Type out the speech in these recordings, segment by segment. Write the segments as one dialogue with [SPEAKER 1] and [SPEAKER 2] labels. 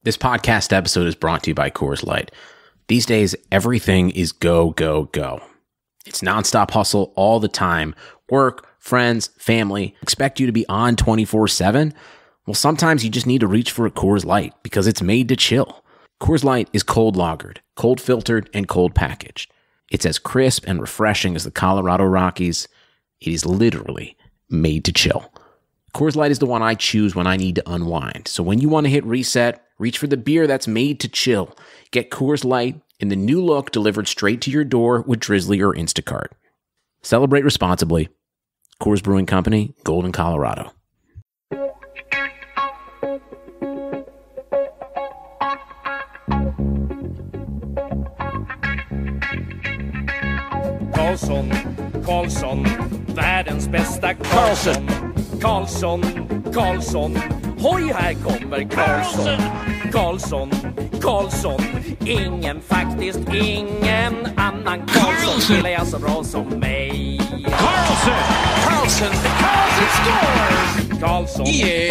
[SPEAKER 1] This podcast episode is brought to you by Coors Light. These days, everything is go, go, go. It's nonstop hustle all the time. Work, friends, family expect you to be on 24/7. Well, sometimes you just need to reach for a Coors Light because it's made to chill. Coors Light is cold lagered, cold filtered, and cold packaged. It's as crisp and refreshing as the Colorado Rockies. It is literally made to chill. Coors Light is the one I choose when I need to unwind. So when you want to hit reset, reach for the beer that's made to chill. Get Coors Light in the new look delivered straight to your door with Drizzly or Instacart. Celebrate responsibly. Coors Brewing Company, Golden, Colorado.
[SPEAKER 2] Karlsson, världens bästa Karlsson. Karlsson, hoj här kommer Karlsson, ingen annan Karlsson spelar jag så bra som mig. Karlsson scores!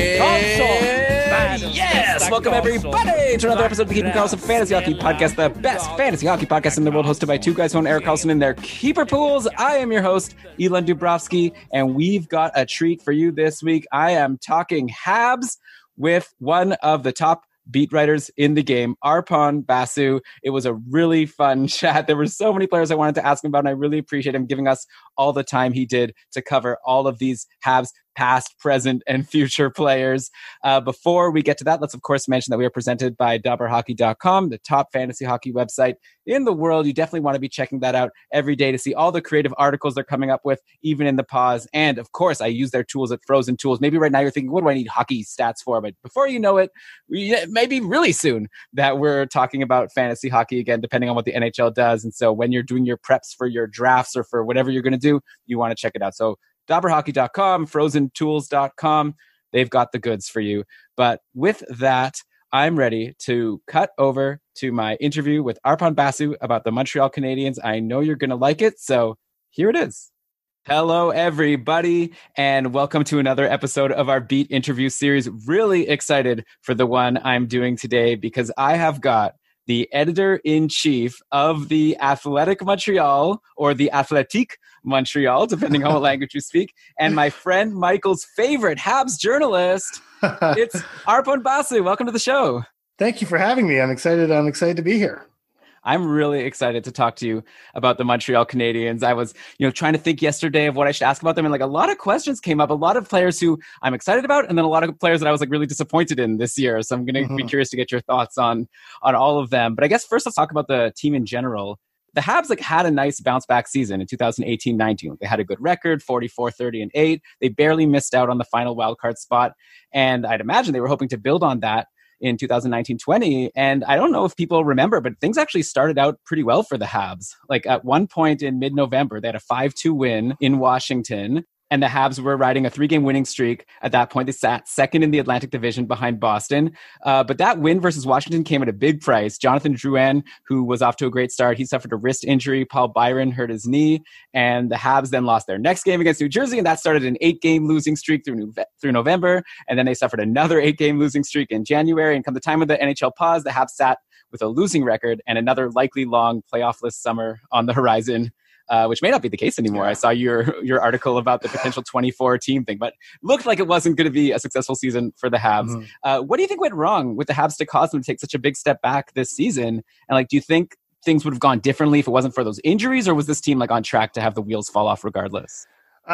[SPEAKER 3] Yes! Welcome everybody to another episode of the Keeping Karlsson Fantasy Hockey Podcast, the best fantasy hockey podcast in the world, hosted by two guys who own Eric Karlsson in their keeper pools. I am your host, Elon Dubrovsky, and we've got a treat for you this week. I am talking Habs with one of the top beat writers in the game, Arpon, Basu. It was a really fun chat. There were so many players I wanted to ask him about, and I really appreciate him giving us all the time he did to cover all of these Habs past, present, and future players. Before we get to that, let's of course mention that we are presented by DobberHockey.com, the top fantasy hockey website in the world. You definitely want to be checking that out every day to see all the creative articles they're coming up with, even in the pause. And of course, I use their tools at Frozen Tools. Maybe right now you're thinking, what do I need hockey stats for? But before you know it, maybe really soon that we're talking about fantasy hockey again, depending on what the NHL does. And so when you're doing your preps for your drafts or for whatever you're going to do, you want to check it out. So DobberHockey.com, FrozenTools.com, they've got the goods for you. But with that, I'm ready to cut over to my interview with Arpon Basu about the Montreal Canadiens. I know you're going to like it, so here it is. Hello, everybody, and welcome to another episode of our Beat interview series. Really excited for the one I'm doing today because I have got the editor-in-chief of the Athletic Montreal, or the Athletic Montreal, depending on what language you speak, and my friend Michael's favorite Habs journalist. It's Arpon Basu. Welcome to the show.
[SPEAKER 4] Thank you for having me. I'm excited to be here.
[SPEAKER 3] I'm really excited to talk to you about the Montreal Canadiens. I was, trying to think yesterday of what I should ask about them, and a lot of questions came up. A lot of players who I'm excited about, and then a lot of players that I was really disappointed in this year. So I'm going to be curious to get your thoughts on all of them. But I guess first let's talk about the team in general. The Habs had a nice bounce back season in 2018-19. They had a good record, 44-30-8. They barely missed out on the final wildcard spot, and I'd imagine they were hoping to build on that in 2019-20. And I don't know if people remember, but things actually started out pretty well for the Habs. At one point in mid-November, they had a 5-2 win in Washington, and the Habs were riding a 3-game winning streak. At that point, they sat second in the Atlantic Division behind Boston. But that win versus Washington came at a big price. Jonathan Drouin, who was off to a great start, he suffered a wrist injury. Paul Byron hurt his knee. And the Habs then lost their next game against New Jersey, and that started an 8-game losing streak through November. And then they suffered another 8-game losing streak in January. And come the time of the NHL pause, the Habs sat with a losing record and another likely long playoff-less summer on the horizon. Which may not be the case anymore. I saw your article about the potential 24 team thing, but looked like it wasn't going to be a successful season for the Habs. What do you think went wrong with the Habs to cause them to take such a big step back this season? And do you think things would have gone differently if it wasn't for those injuries, or was this team on track to have the wheels fall off regardless?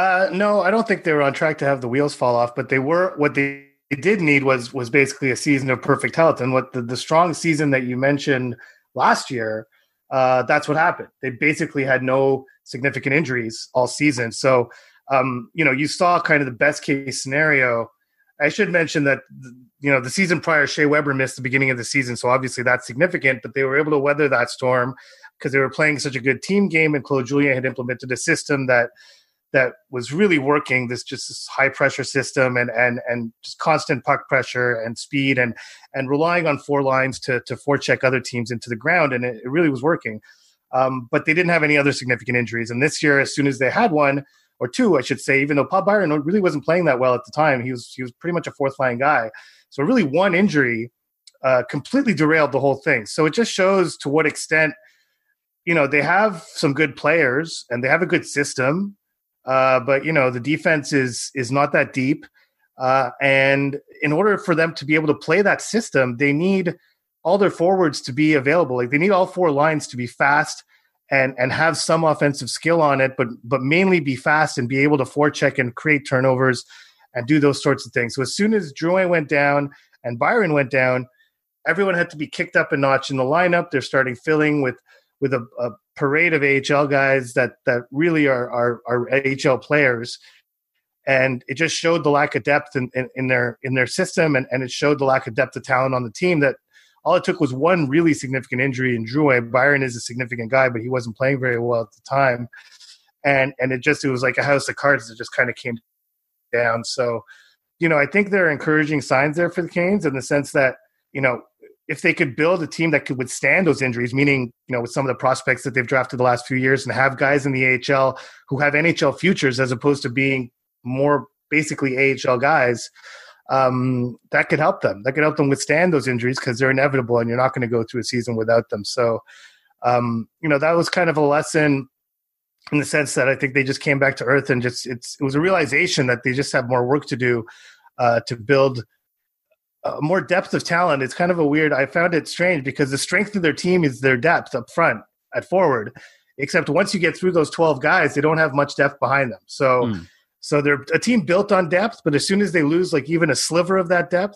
[SPEAKER 4] No, I don't think they were on track to have the wheels fall off, but what they did need was basically a season of perfect health. And what the strong season that you mentioned last year, that's what happened. They basically had no significant injuries all season. So, you saw kind of the best case scenario. I should mention that, the season prior, Shea Weber missed the beginning of the season. So obviously that's significant, but they were able to weather that storm because they were playing such a good team game, and Claude Julien had implemented a system that was really working, this high pressure system and just constant puck pressure and speed and relying on four lines to forecheck other teams into the ground. And it really was working. But they didn't have any other significant injuries. And this year, as soon as they had one or two, I should say, even though Paul Byron really wasn't playing that well at the time, he was pretty much a fourth line guy. So really one injury completely derailed the whole thing. So it just shows to what extent, they have some good players and they have a good system, but the defense is not that deep. And in order for them to be able to play that system, they need all their forwards to be available. Like they need all four lines to be fast and have some offensive skill on it, but mainly be fast and be able to forecheck and create turnovers and do those sorts of things. So as soon as Drouin went down and Byron went down, everyone had to be kicked up a notch in the lineup. They're starting filling with a parade of AHL guys that really are AHL players. And it just showed the lack of depth in their system, and it showed the lack of depth of talent on the team. That all it took was one really significant injury in Drouin. Byron is a significant guy, but he wasn't playing very well at the time. And it was like a house of cards that just kind of came down. So, I think there are encouraging signs there for the Canes in the sense that, if they could build a team that could withstand those injuries, meaning, with some of the prospects that they've drafted the last few years and have guys in the AHL who have NHL futures as opposed to being more basically AHL guys, that could help them. That could help them withstand those injuries because they're inevitable and you're not going to go through a season without them. So, that was kind of a lesson in the sense that I think they just came back to earth and it was a realization that they just have more work to do to build more depth of talent. It's kind of I found it strange because the strength of their team is their depth up front at forward, except once you get through those 12 guys, they don't have much depth behind them. So they're a team built on depth, but as soon as they lose like even a sliver of that depth,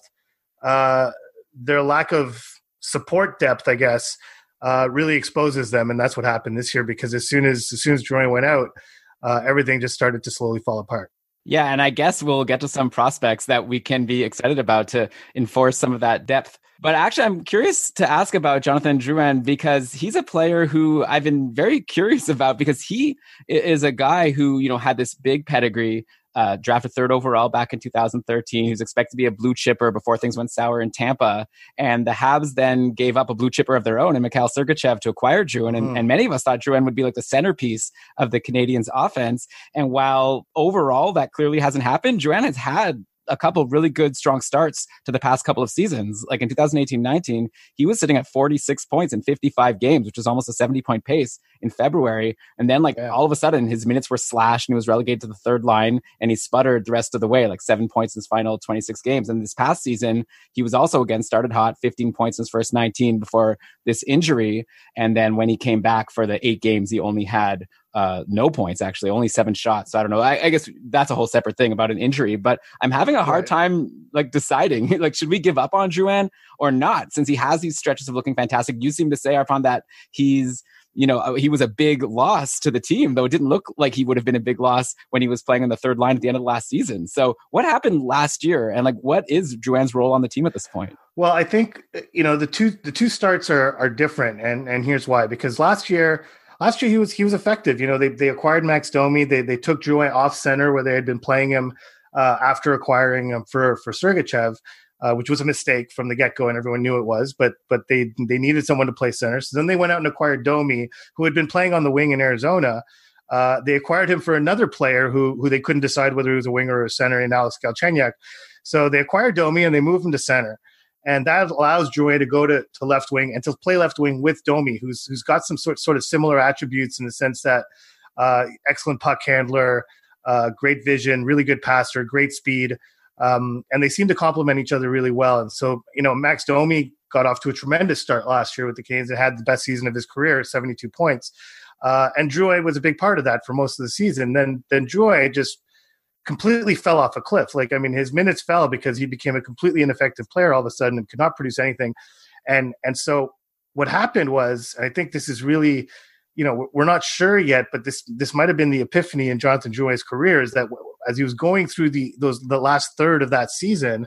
[SPEAKER 4] their lack of support depth, I guess, really exposes them. And that's what happened this year because as soon as Drouin went out, everything just started to slowly fall apart.
[SPEAKER 3] Yeah, and I guess we'll get to some prospects that we can be excited about to enforce some of that depth. But actually, I'm curious to ask about Jonathan Drouin because he's a player who I've been very curious about because he is a guy who, had this big pedigree, drafted third overall back in 2013. He was expected to be a blue chipper before things went sour in Tampa. And the Habs then gave up a blue chipper of their own in Mikhail Sergachev to acquire Drouin. And many of us thought Drouin would be like the centerpiece of the Canadiens offense. And while overall that clearly hasn't happened, Drouin has had a couple of really good, strong starts to the past couple of seasons. Like in 2018-19, he was sitting at 46 points in 55 games, which is almost a 70-point pace in February. And then all of a sudden, his minutes were slashed and he was relegated to the third line and he sputtered the rest of the way, like 7 points in his final 26 games. And this past season, he was also again started hot, 15 points in his first 19 before this injury. And then when he came back for the 8 games, he only had no points, actually, only 7 shots. So I don't know. I guess that's a whole separate thing about an injury, but I'm having a hard time deciding, should we give up on Drouin or not? Since he has these stretches of looking fantastic. You seem to say, Arpon, that he's, he was a big loss to the team, though it didn't look like he would have been a big loss when he was playing on the third line at the end of the last season. So what happened last year? And what is Drouin's role on the team at this point?
[SPEAKER 4] Well, I think, the two starts are different. And here's why, because last year he was effective. They acquired Max Domi. They took Drouin off center where they had been playing him after acquiring him for Sergachev, which was a mistake from the get-go, and everyone knew it was. But they needed someone to play center. So then they went out and acquired Domi, who had been playing on the wing in Arizona. They acquired him for another player who they couldn't decide whether he was a winger or a center in Alex Galchenyuk. So they acquired Domi and they moved him to center. And that allows Drouin to go to left wing and to play left wing with Domi, who's got some sort of similar attributes in the sense that excellent puck handler, great vision, really good passer, great speed. And they seem to complement each other really well. And so, Max Domi got off to a tremendous start last year with the Canes and had the best season of his career, 72 points. And Drouin was a big part of that for most of the season. Then Drouin just completely fell off a cliff. His minutes fell because he became a completely ineffective player all of a sudden and could not produce anything. And so what happened was, I think this is really, we're not sure yet, but this might have been the epiphany in Jonathan Drouin's career, is that as he was going through the last third of that season,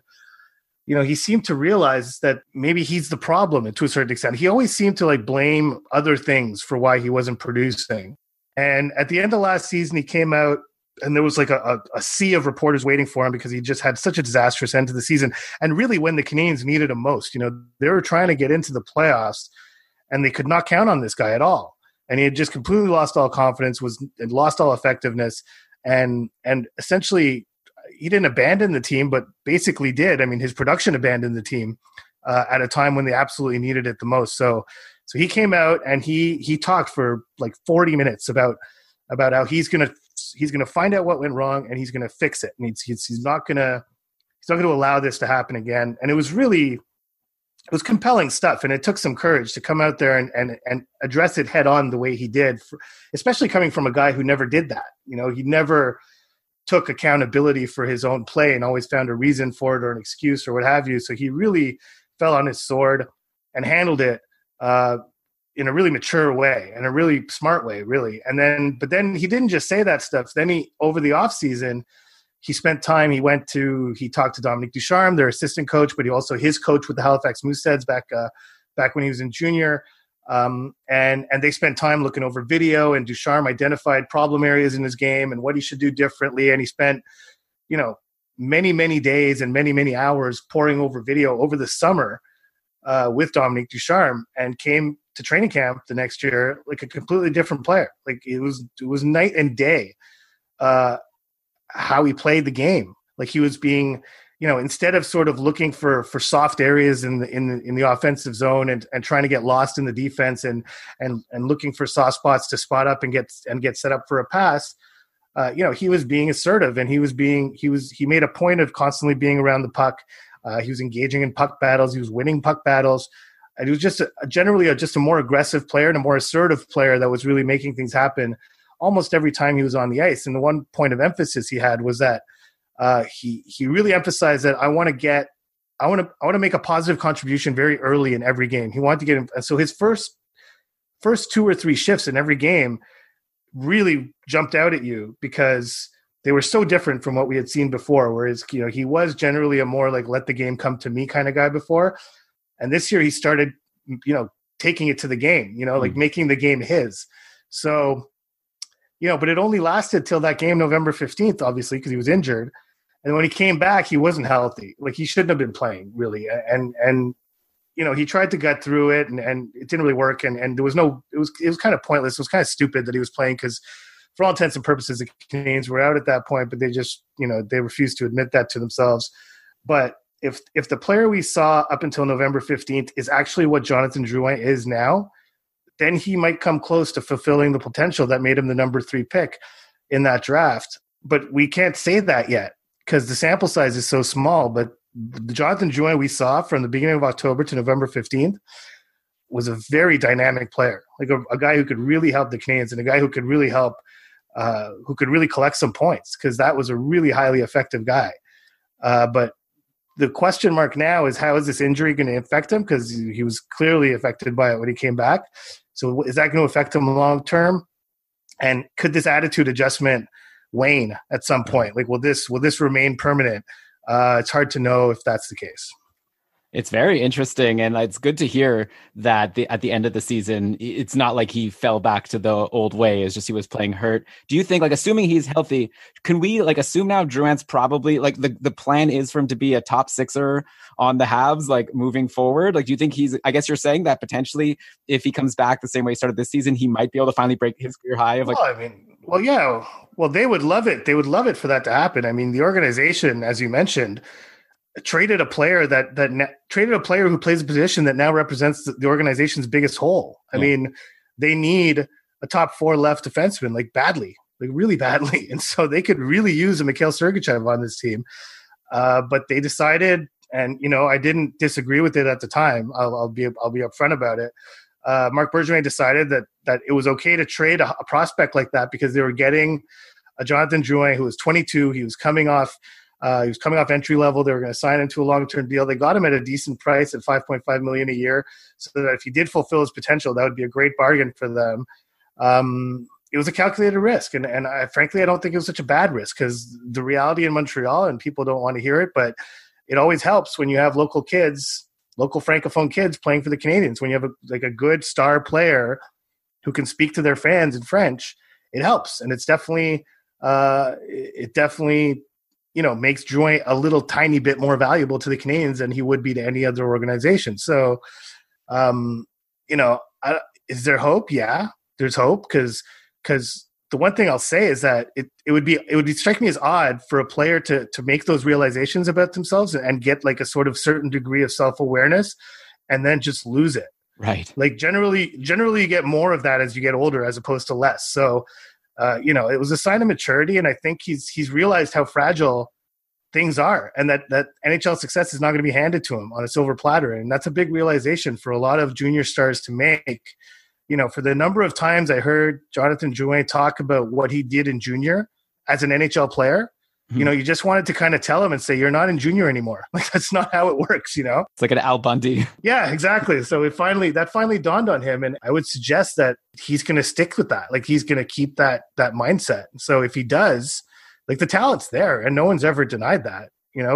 [SPEAKER 4] he seemed to realize that maybe he's the problem to a certain extent. He always seemed to blame other things for why he wasn't producing. And at the end of last season, he came out, and there was a sea of reporters waiting for him because he just had such a disastrous end to the season. And really when the Canadiens needed him most, they were trying to get into the playoffs and they could not count on this guy at all. And he had just completely lost all confidence, had lost all effectiveness. And essentially he didn't abandon the team, but basically did. His production abandoned the team. at a time when they absolutely needed it the most. So he came out and he talked for like 40 minutes about how he's gonna find out what went wrong and he's gonna fix it. And he's not gonna allow this to happen again. And it was compelling stuff, and it took some courage to come out there and address it head on the way he did, especially coming from a guy who never did that. He never took accountability for his own play and always found a reason for it or an excuse or what have you. So he really fell on his sword and handled it in a really mature way and a really smart way, really. But then he didn't just say that stuff. Then over the off season, he spent time. He talked to Dominique Ducharme, their assistant coach, but he also his coach with the Halifax Mooseheads back when he was in junior. And they spent time looking over video, and Ducharme identified problem areas in his game and what he should do differently. And he spent, many, many days and many, many hours poring over video over the summer with Dominique Ducharme, and came to training camp the next year like a completely different player. Like it was night and day how he played the game. Like he was being, instead of sort of looking for soft areas in the offensive zone and trying to get lost in the defense and looking for soft spots to spot up and get set up for a pass, he was being assertive, and he made a point of constantly being around the puck. He was engaging in puck battles. He was winning puck battles. And he was just generally a more aggressive player and a more assertive player that was really making things happen almost every time he was on the ice. And the one point of emphasis he had was that he really emphasized that I want to make a positive contribution very early in every game. He wanted to get him. So his first 2 or 3 shifts in every game really jumped out at you because they were so different from what we had seen before. Whereas, he was generally a more like, let the game come to me kind of guy before. And this year he started, taking it to the game, like making the game his. So, but it only lasted till that game, November 15th, obviously, because he was injured. And when he came back, he wasn't healthy. Like he shouldn't have been playing, really. And he tried to gut through it, and it didn't really work. And there was it was kind of pointless. It was kind of stupid that he was playing because, for all intents and purposes, the Canadiens were out at that point, but they just, they refused to admit that to themselves. But if the player we saw up until November 15th is actually what Jonathan Drouin is now, then he might come close to fulfilling the potential that made him the number 3 pick in that draft. But we can't say that yet because the sample size is so small. But the Jonathan Drouin we saw from the beginning of October to November 15th was a very dynamic player, like a guy who could really help the Canadiens and a guy who could really help, who could really collect some points, because that was a really highly effective guy. But the question mark now is, how is this injury going to affect him? Because he was clearly affected by it when he came back. So is that going to affect him long term? And could this attitude adjustment wane at some point? Like, will this remain permanent? It's hard to know if that's the case.
[SPEAKER 3] It's very interesting, and it's good to hear that at the end of the season, it's not like he fell back to the old way. It's just he was playing hurt. Do you think, like, assuming he's healthy, can we like assume now Drouin's probably like the plan is for him to be a top sixer on the Habs, like moving forward? Like, do you think I guess you're saying that potentially if he comes back the same way he started this season, he might be able to finally break his career high of like.
[SPEAKER 4] Well, they would love it. They would love it for that to happen. I mean, the organization, as you mentioned, traded a player traded a player who plays a position that now represents the organization's biggest hole. I mean, they need a top 4 left defenseman, like badly, like really badly. And so they could really use a Mikhail Sergachev on this team. But they decided, and, I didn't disagree with it at the time. I'll be upfront about it. Marc Bergevin decided that it was okay to trade a prospect like that because they were getting a Jonathan Drouin who was 22. He was coming off entry level. They were going to sign him to a long-term deal. They got him at a decent price at $5.5 million a year, so that if he did fulfill his potential, that would be a great bargain for them. It was a calculated risk, and frankly, I don't think it was such a bad risk, because the reality in Montreal, and people don't want to hear it, but it always helps when you have local francophone kids playing for the Canadiens. When you have a good star player who can speak to their fans in French, it helps, and it's definitely makes Drouin a little tiny bit more valuable to the Canadiens than he would be to any other organization. So, is there hope? Yeah, there's hope because the one thing I'll say is that it would strike me as odd for a player to make those realizations about themselves and get like a sort of certain degree of self-awareness and then just lose it.
[SPEAKER 3] Right.
[SPEAKER 4] Like generally you get more of that as you get older as opposed to less. So, it was a sign of maturity. And I think he's realized how fragile things are and that NHL success is not going to be handed to him on a silver platter. And that's a big realization for a lot of junior stars to make. For the number of times I heard Jonathan Drouin talk about what he did in junior as an NHL player, you just wanted to kind of tell him and say, you're not in junior anymore. Like, that's not how it works,
[SPEAKER 3] It's like an Al Bundy.
[SPEAKER 4] Yeah, exactly. So that finally dawned on him. And I would suggest that he's going to stick with that. Like, he's going to keep that mindset. So if he does, like, the talent's there and no one's ever denied that,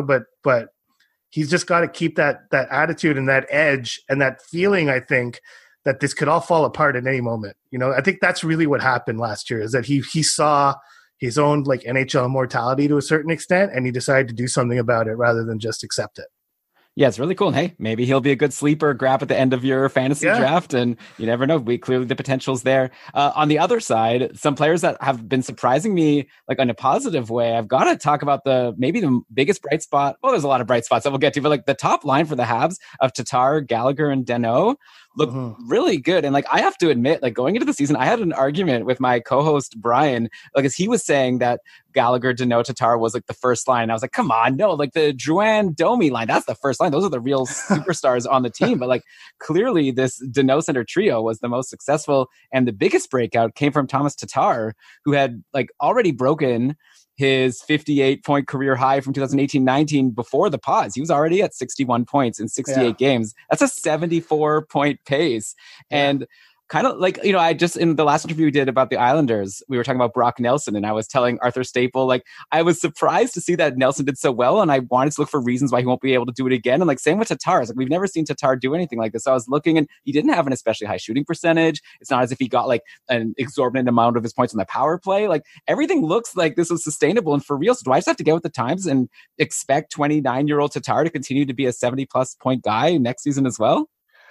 [SPEAKER 4] but he's just got to keep that attitude and that edge and that feeling, I think, that this could all fall apart at any moment. I think that's really what happened last year, is that he saw his own like NHL mortality to a certain extent, and he decided to do something about it rather than just accept it.
[SPEAKER 3] Yeah, it's really cool. And hey, maybe he'll be a good sleeper grab at the end of your fantasy draft. And you never know. Clearly the potential's there. On the other side, some players that have been surprising me, like in a positive way, I've got to talk about maybe the biggest bright spot. Well, there's a lot of bright spots that we'll get to, but like the top line for the Habs of Tatar, Gallagher, and Danault look really good. And like, I have to admit, like going into the season, I had an argument with my co-host Brian, like as he was saying that Gallagher, Danault, Tatar was like the first line. I was like, come on, no, like the Drouin Domi line, that's the first line. Those are the real superstars on the team. But like clearly this Danault center trio was the most successful, and the biggest breakout came from Thomas Tatar, who had like already broken his 58-point career high from 2018-19 before the pause. He was already at 61 points in 68 games. That's a 74-point pace. And kind of like, I just, in the last interview we did about the Islanders, we were talking about Brock Nelson, and I was telling Arthur Staple, like, I was surprised to see that Nelson did so well, and I wanted to look for reasons why he won't be able to do it again. And like, same with Tatar. Like, we've never seen Tatar do anything like this. So I was looking, and he didn't have an especially high shooting percentage. It's not as if he got like an exorbitant amount of his points on the power play. Like, everything looks like this was sustainable and for real. So do I just have to get with the times and expect 29-year-old Tatar to continue to be a 70-plus point guy next season as well?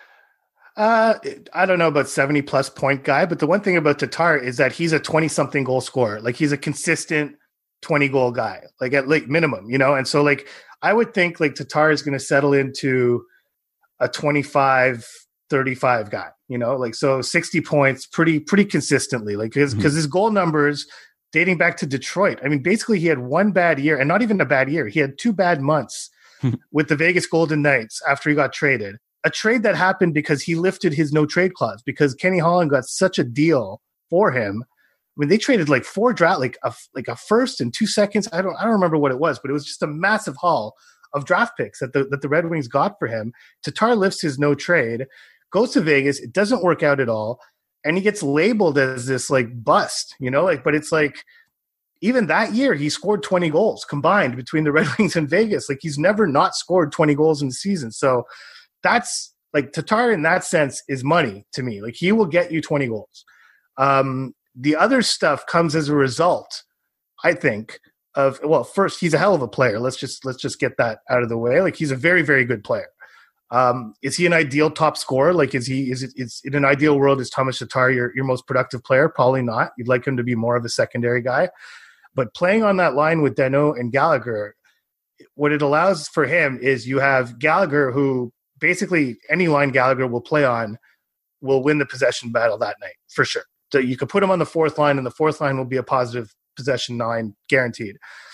[SPEAKER 4] I don't know about 70-plus point guy, but the one thing about Tatar is that he's a 20-something goal scorer. Like, he's a consistent 20-goal guy, like at like minimum, And so like, I would think like Tatar is going to settle into a 25-35 guy, like, so 60 points pretty consistently, like because his goal numbers dating back to Detroit. I mean, basically he had one bad year, and not even a bad year. He had 2 bad months with the Vegas Golden Knights after he got traded. A trade that happened because he lifted his no trade clause, because Kenny Holland got such a deal for him. I mean, they traded like 4 draft, like a first and 2 seconds. I don't remember what it was, but it was just a massive haul of draft picks that the Red Wings got for him. Tatar lifts his no trade, goes to Vegas. It doesn't work out at all, and he gets labeled as this like bust, but it's like, even that year he scored 20 goals combined between the Red Wings and Vegas. Like, he's never not scored 20 goals in the season. So that's like, Tatar in that sense is money to me. Like, he will get you 20 goals. The other stuff comes as a result, I think, of, well, first, he's a hell of a player. Let's just get that out of the way. Like, he's a very, very good player. Is he an ideal top scorer? Like, is in an ideal world, is Thomas Tatar your most productive player? Probably not. You'd like him to be more of a secondary guy. But playing on that line with Danault and Gallagher, what it allows for him is you have Gallagher, who basically any line Gallagher will play on will win the possession battle that night for sure. So you could put him on the fourth line, and the fourth line will be a positive possession 9 guaranteed.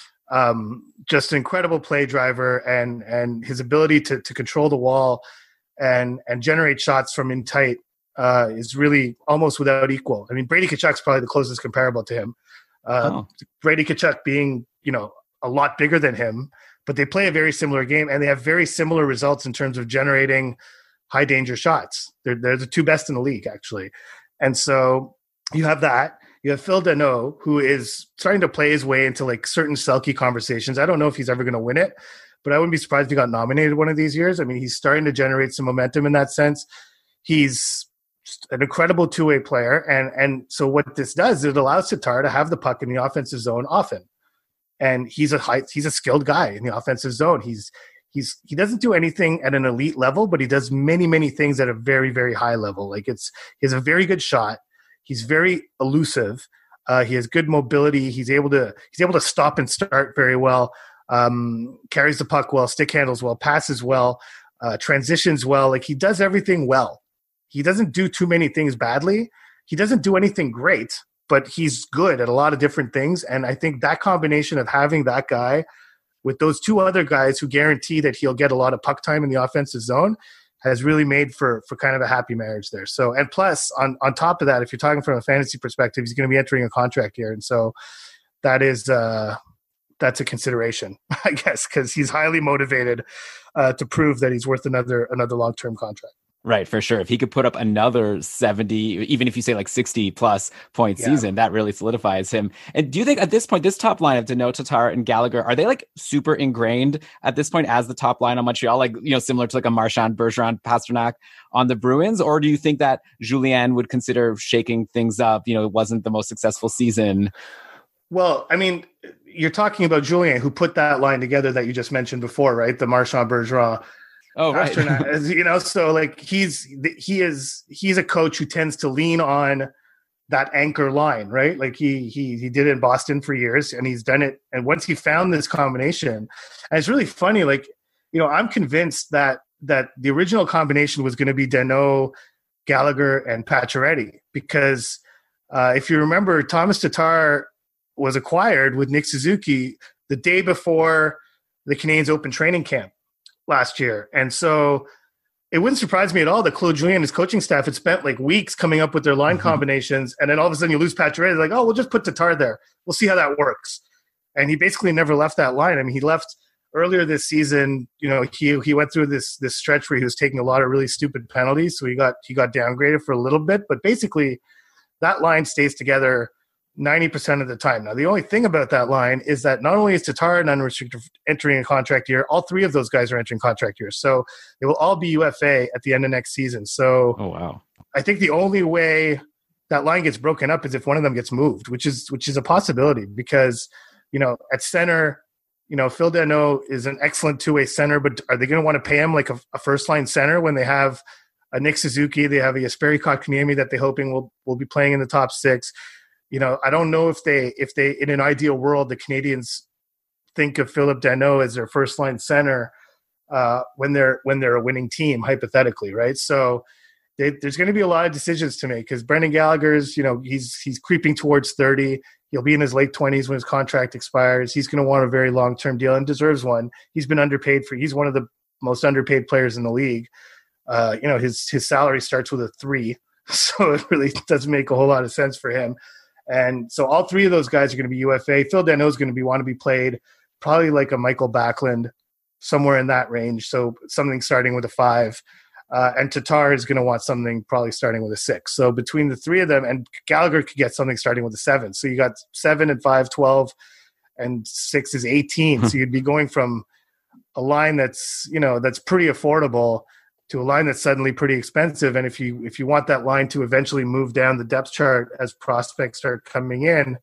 [SPEAKER 4] Just an incredible play driver, and his ability to control the wall and generate shots from in tight is really almost without equal. I mean, Brady Tkachuk's probably the closest comparable to him. Brady Tkachuk being, a lot bigger than him, but they play a very similar game, and they have very similar results in terms of generating high danger shots. They're the 2 best in the league, actually. And so you have that. You have Phil Danault, who is starting to play his way into like certain Selke conversations. I don't know if he's ever going to win it, but I wouldn't be surprised if he got nominated one of these years. I mean, he's starting to generate some momentum in that sense. He's an incredible 2-way player. And so what this does, it allows Tatar to have the puck in the offensive zone often. And he's a skilled guy in the offensive zone. He doesn't do anything at an elite level, but he does many, many things at a very, very high level. Like, he has a very good shot. He's very elusive. He has good mobility. He's able to stop and start very well. Carries the puck well, stick handles well, passes well, transitions well. Like, he does everything well. He doesn't do too many things badly. He doesn't do anything great, but he's good at a lot of different things. And I think that combination of having that guy with those two other guys who guarantee that he'll get a lot of puck time in the offensive zone has really made for kind of a happy marriage there. So, and plus on top of that, if you're talking from a fantasy perspective, he's going to be entering a contract year. And so that is, that's a consideration, I guess, because he's highly motivated to prove that he's worth another long-term contract.
[SPEAKER 3] Right, for sure. If he could put up another 70, even if you say like 60 plus point season, that really solidifies him. And do you think at this point, this top line of Danault, Tatar, and Gallagher, are they like super ingrained at this point as the top line on Montreal, like, you know, similar to like a Marchand, Bergeron, Pasternak on the Bruins? Or do you think that Julien would consider shaking things up? You know, it wasn't the most successful season.
[SPEAKER 4] Well, I mean, you're talking about Julien, who put that line together that you just mentioned before, right? The Marchand, Bergeron.
[SPEAKER 3] Oh, right.
[SPEAKER 4] You know, so like he's a coach who tends to lean on that anchor line, right? Like he did it in Boston for years, and he's done it. And once he found this combination, and it's really funny, like, you know, I'm convinced that the original combination was going to be Danault, Gallagher, and Pacioretty, because if you remember, Thomas Tatar was acquired with Nick Suzuki the day before the Canadiens open training camp last year. And so it wouldn't surprise me at all that Claude Julien and his coaching staff had spent like weeks coming up with their line combinations. And then all of a sudden you lose Pacioretty. Like, oh, we'll just put Tatar there. We'll see how that works. And he basically never left that line. I mean, he left earlier this season. You know, he went through this stretch where he was taking a lot of really stupid penalties. So he got downgraded for a little bit, but basically that line stays together 90% of the time. Now, the only thing about that line is that not only is Tatar an unrestricted entering a contract year, all three of those guys are entering contract years. So they will all be UFA at the end of next season. So
[SPEAKER 3] oh, wow.
[SPEAKER 4] I think the only way that line gets broken up is if one of them gets moved, which is a possibility, because, you know, at center, you know, Phil Danault is an excellent two-way center, but are they going to want to pay him like a first-line center when they have a Nick Suzuki, they have a Jesperi Kotkaniemi that they're hoping will be playing in the top six? You know, I don't know if they in an ideal world, the Canadiens think of Philip Danault as their first line center when they're a winning team, hypothetically, right? So there's going to be a lot of decisions to make, because Brendan Gallagher's, you know, he's creeping towards 30. He'll be in his late 20s when his contract expires. He's going to want a very long-term deal and deserves one. He's been underpaid he's one of the most underpaid players in the league. You know, his salary starts with a 3, so it really doesn't make a whole lot of sense for him. And so all three of those guys are going to be UFA. Phil Danault is going to want to be played probably like a Michael Backlund, somewhere in that range. So something starting with a 5. And Tatar is going to want something probably starting with a 6. So between the three of them, and Gallagher could get something starting with a 7. So you got 7 and 5, 12, and 6 is 18. So you'd be going from a line that's, you know, that's pretty affordable to a line that's suddenly pretty expensive. And if you want that line to eventually move down the depth chart as prospects start coming in,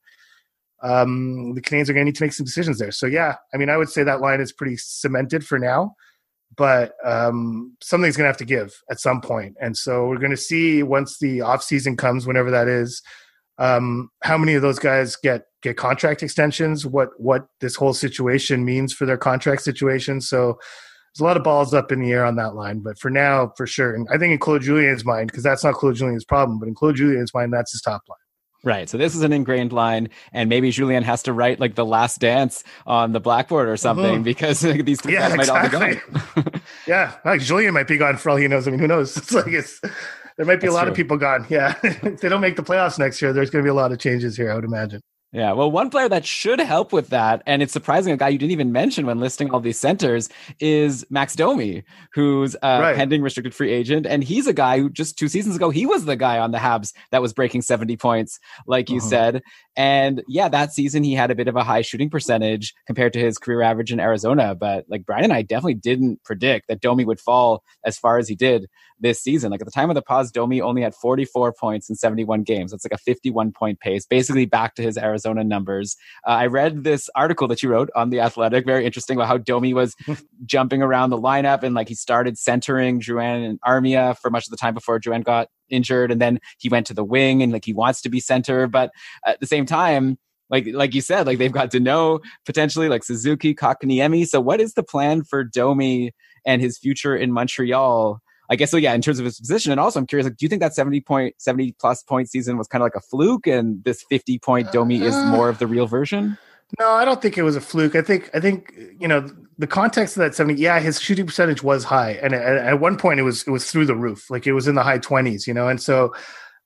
[SPEAKER 4] the Canadiens are going to need to make some decisions there. So yeah, I mean, I would say that line is pretty cemented for now, but something's going to have to give at some point. And so we're going to see once the off season comes, whenever that is, how many of those guys get contract extensions, what this whole situation means for their contract situation. So there's a lot of balls up in the air on that line, but for now, for sure. And I think in Claude Julien's mind, because that's not Claude Julien's problem, but in Claude Julien's mind, that's his top line.
[SPEAKER 3] Right. So this is an ingrained line, and maybe Julien has to write like The Last Dance on the blackboard or something, because these three guys might all be gone.
[SPEAKER 4] Yeah. Like Julien might be gone for all he knows. I mean, who knows? It's like there might be a lot of people gone. Yeah. If they don't make the playoffs next year, there's going to be a lot of changes here, I would imagine.
[SPEAKER 3] Yeah, well, one player that should help with that, and it's surprising, a guy you didn't even mention when listing all these centers, is Max Domi, who's a pending restricted free agent. And he's a guy who just 2 seasons ago, he was the guy on the Habs that was breaking 70 points, like you said. And yeah, that season he had a bit of a high shooting percentage compared to his career average in Arizona. But like Brian and I definitely didn't predict that Domi would fall as far as he did this season. Like at the time of the pause, Domi only had 44 points in 71 games. That's like a 51 point pace, basically back to his Arizona Arizona numbers. I read this article that you wrote on The Athletic, very interesting, about how Domi was jumping around the lineup, and like he started centering Drouin and Armia for much of the time before Drouin got injured, and then he went to the wing and like he wants to be center, but at the same time, like you said, like they've got Deneau potentially, like Suzuki, Kotkaniemi. So what is the plan for Domi and his future in Montreal? I guess so. Yeah, in terms of his position, and also I'm curious, like, do you think that 70 plus point season was kind of like a fluke, and this 50-point Domi is more of the real version?
[SPEAKER 4] No, I don't think it was a fluke. I think the context of that 70. Yeah, his shooting percentage was high, and at one point it was through the roof. Like it was in the high 20s, and so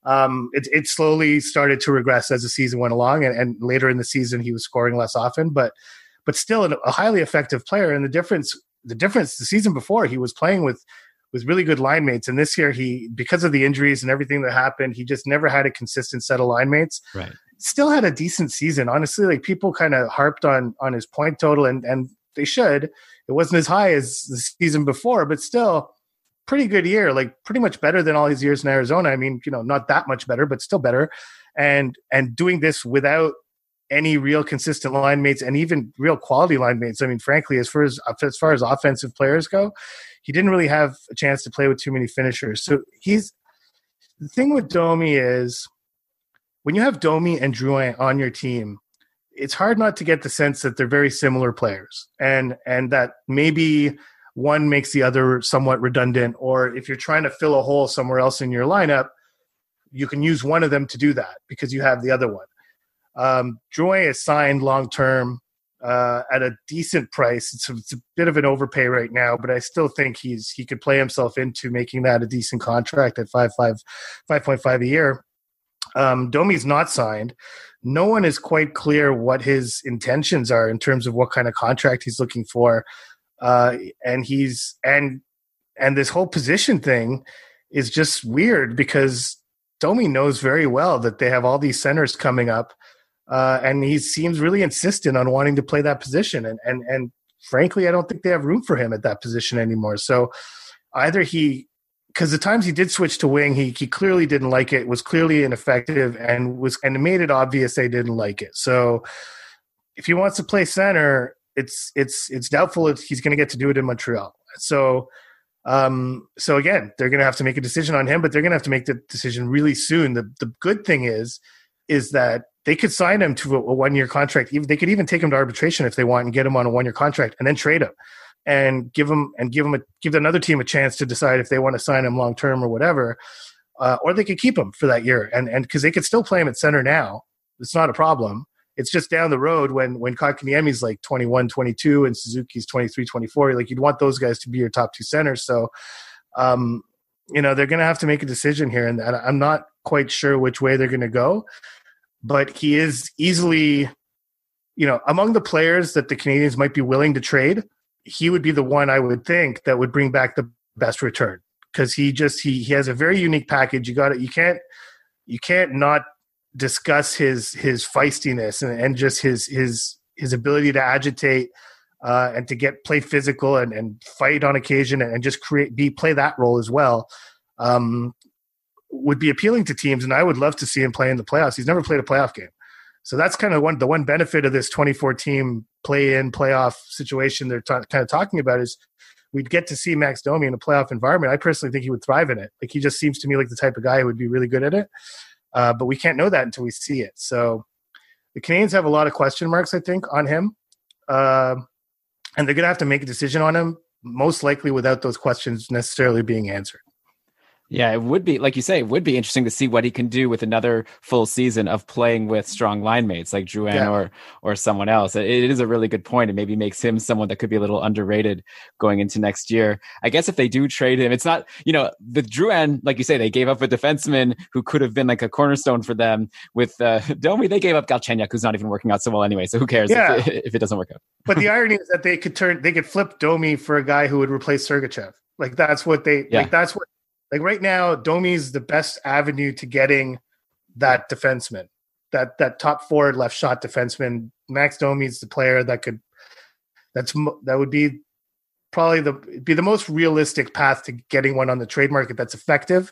[SPEAKER 4] it slowly started to regress as the season went along, and later in the season he was scoring less often, but still a highly effective player. And the difference the season before he was playing with really good line mates, and this year he, because of the injuries and everything that happened, he just never had a consistent set of line mates.
[SPEAKER 1] Right.
[SPEAKER 4] Still had a decent season, honestly. Like people kind of harped on his point total, and they should. It wasn't as high as the season before, but still pretty good year, like pretty much better than all his years in Arizona. I mean, not that much better, but still better. And doing this without any real consistent line mates and even real quality line mates. I mean, frankly, as far as offensive players go, he didn't really have a chance to play with too many finishers. So the thing with Domi is when you have Domi and Drouin on your team, it's hard not to get the sense that they're very similar players, and that maybe one makes the other somewhat redundant, or if you're trying to fill a hole somewhere else in your lineup, you can use one of them to do that because you have the other one. Drouin is signed long-term at a decent price. It's a bit of an overpay right now, but I still think he could play himself into making that a decent contract at 5.5 a year. Domi's not signed. No one is quite clear what his intentions are in terms of what kind of contract he's looking for. And this whole position thing is just weird because Domi knows very well that they have all these centers coming up. And he seems really insistent on wanting to play that position. And frankly, I don't think they have room for him at that position anymore. So either because the times he did switch to wing, he clearly didn't like it, was clearly ineffective, and made it obvious they didn't like it. So if he wants to play center, it's doubtful if he's going to get to do it in Montreal. So again, they're going to have to make a decision on him, but they're going to have to make the decision really soon. The good thing is that they could sign him to a 1-year contract. They could even take him to arbitration if they want and get him on a 1-year contract and then trade him and give another team a chance to decide if they want to sign him long term or whatever. Or they could keep him for that year, and because they could still play him at center now. It's not a problem. It's just down the road when Kotkaniemi's like 21, 22 and Suzuki's 23, 24. Like you'd want those guys to be your top two centers. So, they're going to have to make a decision here, and I'm not quite sure which way they're going to go. But he is easily, among the players that the Canadiens might be willing to trade, he would be the one I would think that would bring back the best return, because he has a very unique package. You can't not discuss his feistiness and just his ability to agitate and to play physical and fight on occasion and just play that role as well. Would be appealing to teams, and I would love to see him play in the playoffs. He's never played a playoff game. So that's kind of the one benefit of this 24-team play-in playoff situation they're kind of talking about is we'd get to see Max Domi in a playoff environment. I personally think he would thrive in it. Like he just seems to me like the type of guy who would be really good at it. But we can't know that until we see it. So the Canadiens have a lot of question marks, I think, on him. And they're going to have to make a decision on him, most likely without those questions necessarily being answered.
[SPEAKER 3] Yeah, it would be, like you say, it would be interesting to see what he can do with another full season of playing with strong line mates like Drouin or someone else. It is a really good point. It maybe makes him someone that could be a little underrated going into next year. I guess if they do trade him, it's not, with Drouin, like you say, they gave up a defenseman who could have been like a cornerstone for them. With Domi, they gave up Galchenyuk, who's not even working out so well anyway. So who cares if it doesn't work out?
[SPEAKER 4] But the irony is that they could flip Domi for a guy who would replace Sergachev. Like that's what Like right now, Domi's the best avenue to getting that defenseman, that top forward left shot defenseman. Max Domi's the player that would be probably be the most realistic path to getting one on the trade market that's effective.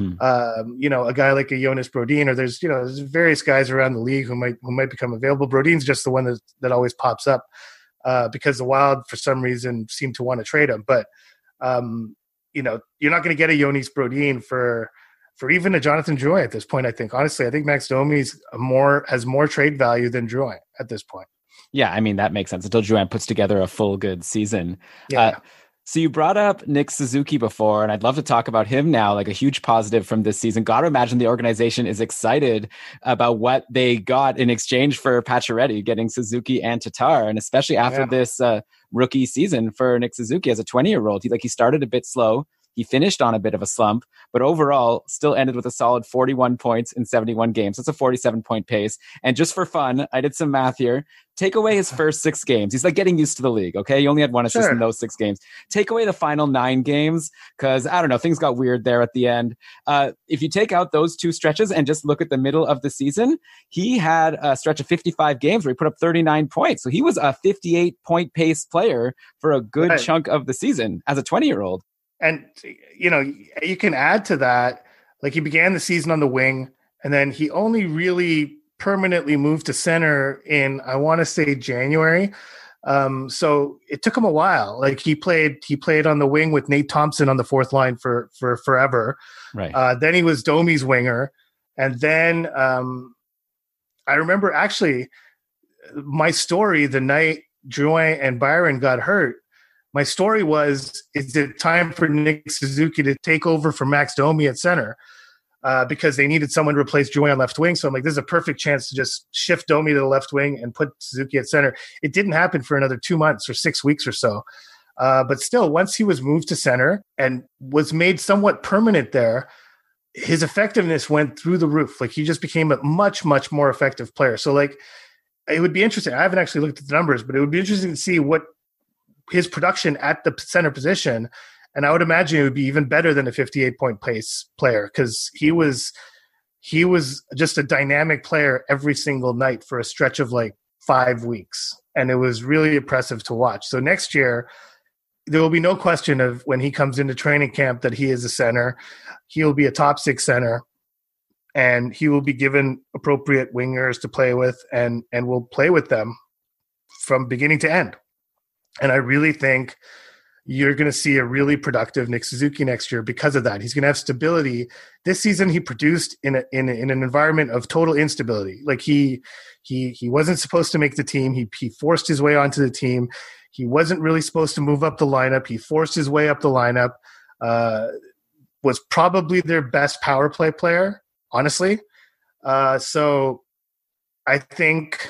[SPEAKER 4] A guy like a Jonas Brodin, or there's various guys around the league who might become available. Brodin's just the one that always pops up because the Wild, for some reason, seem to want to trade him. But you're not going to get a Jonas Brodin for even a Jonathan Drouin at this point. I think Max Domi has more trade value than Drouin at this point.
[SPEAKER 3] Yeah, I mean, that makes sense until Drouin puts together a full good season.
[SPEAKER 4] Yeah.
[SPEAKER 3] So you brought up Nick Suzuki before, and I'd love to talk about him now, like a huge positive from this season. Got to imagine the organization is excited about what they got in exchange for Pacioretty, getting Suzuki and Tatar, and especially after this rookie season for Nick Suzuki as a 20-year-old. He started a bit slow. He finished on a bit of a slump, but overall still ended with a solid 41 points in 71 games. That's a 47-point pace. And just for fun, I did some math here. Take away his first 6 games. He's like getting used to the league, okay? He only had 1 assist in those 6 games. Take away the final 9 games, because, I don't know, things got weird there at the end. If you take out those 2 stretches and just look at the middle of the season, he had a stretch of 55 games where he put up 39 points. So he was a 58-point pace player for a good chunk of the season as a 20-year-old.
[SPEAKER 4] And, you can add to that, like he began the season on the wing, and then he only really permanently moved to center in, I want to say, January. So it took him a while. Like he played on the wing with Nate Thompson on the 4th line for forever.
[SPEAKER 3] Right.
[SPEAKER 4] Then he was Domi's winger. And then I remember actually my story the night Drouin and Byron got hurt. My story was, is it time for Nick Suzuki to take over for Max Domi at center? Because they needed someone to replace Drouin on left wing. So I'm like, this is a perfect chance to just shift Domi to the left wing and put Suzuki at center. It didn't happen for another 2 months or 6 weeks or so. But still, once he was moved to center and was made somewhat permanent there, his effectiveness went through the roof. Like he just became a much, much more effective player. So like, it would be interesting. I haven't actually looked at the numbers, but it would be interesting to see what his production at the center position, and I would imagine it would be even better than a 58-point pace player, because he was just a dynamic player every single night for a stretch of like 5 weeks, and it was really impressive to watch. So next year, there will be no question of when he comes into training camp that he is a center. He'll be a top 6 center, and he will be given appropriate wingers to play with, and will play with them from beginning to end. And I really think you're going to see a really productive Nick Suzuki next year because of that. He's going to have stability. This season, he produced in an environment of total instability. Like he wasn't supposed to make the team. He forced his way onto the team. He wasn't really supposed to move up the lineup. He forced his way up the lineup. Was probably their best power play player, honestly. So I think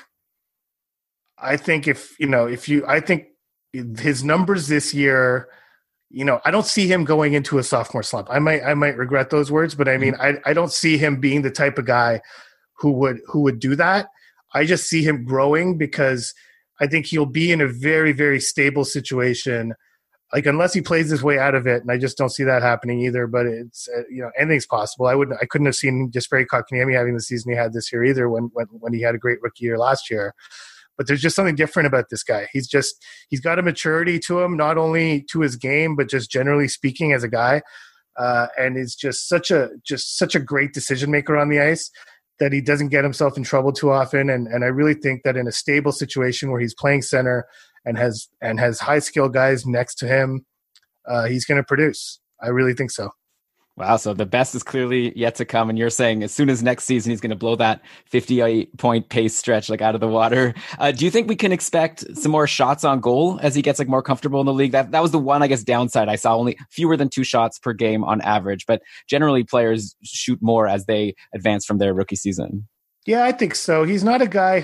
[SPEAKER 4] his numbers this year, I don't see him going into a sophomore slump. I might regret those words, but I mean, I don't see him being the type of guy who would do that. I just see him growing, because I think he'll be in a very, very stable situation. Like, unless he plays his way out of it, and I just don't see that happening either. But it's anything's possible. I couldn't have seen Jesperi Kotkaniemi having the season he had this year either, when he had a great rookie year last year. But there's just something different about this guy. He's got a maturity to him, not only to his game, but just generally speaking as a guy. And is just such a great decision maker on the ice that he doesn't get himself in trouble too often. And I really think that in a stable situation where he's playing center and has high skill guys next to him, he's going to produce. I really think so.
[SPEAKER 3] Wow. So the best is clearly yet to come. And you're saying as soon as next season, he's going to blow that 58-point pace stretch like out of the water. Do you think we can expect some more shots on goal as he gets like more comfortable in the league? That was the one, I guess, downside. I saw only fewer than 2 shots per game on average, but generally players shoot more as they advance from their rookie season.
[SPEAKER 4] Yeah, I think so. He's not a guy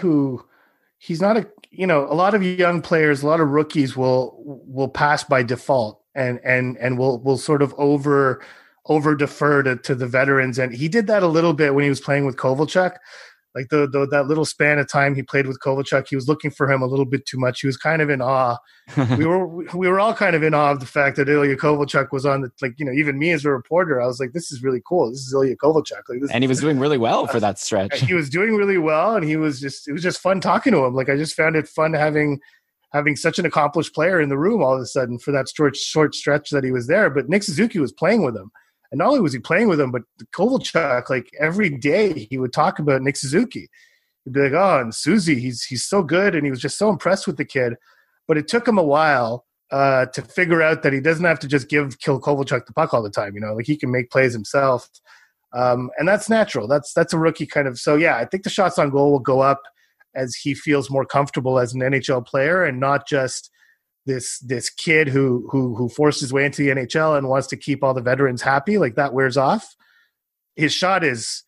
[SPEAKER 4] a lot of young players, a lot of rookies will pass by default and will sort of over defer to the veterans. And he did that a little bit when he was playing with Kovalchuk. Like that little span of time he played with Kovalchuk, he was looking for him a little bit too much. He was kind of in awe. we were all kind of in awe of the fact that Ilya Kovalchuk was on even me as a reporter, I was like, this is really cool. This is Ilya Kovalchuk.
[SPEAKER 3] And he was doing really well for that stretch.
[SPEAKER 4] He was doing really well, and it was just fun talking to him. Like, I just found it fun having having such an accomplished player in the room all of a sudden for that short stretch that he was there. But Nick Suzuki was playing with him. And not only was he playing with him, but Kovalchuk, like every day he would talk about Nick Suzuki. He'd be like, oh, and Suzy, he's so good. And he was just so impressed with the kid. But it took him a while to figure out that he doesn't have to just kill Kovalchuk the puck all the time. Like he can make plays himself. And that's natural. That's a rookie kind of. So, yeah, I think the shots on goal will go up as he feels more comfortable as an NHL player and not just this kid who forced his way into the NHL and wants to keep all the veterans happy. Like that wears off. His shot is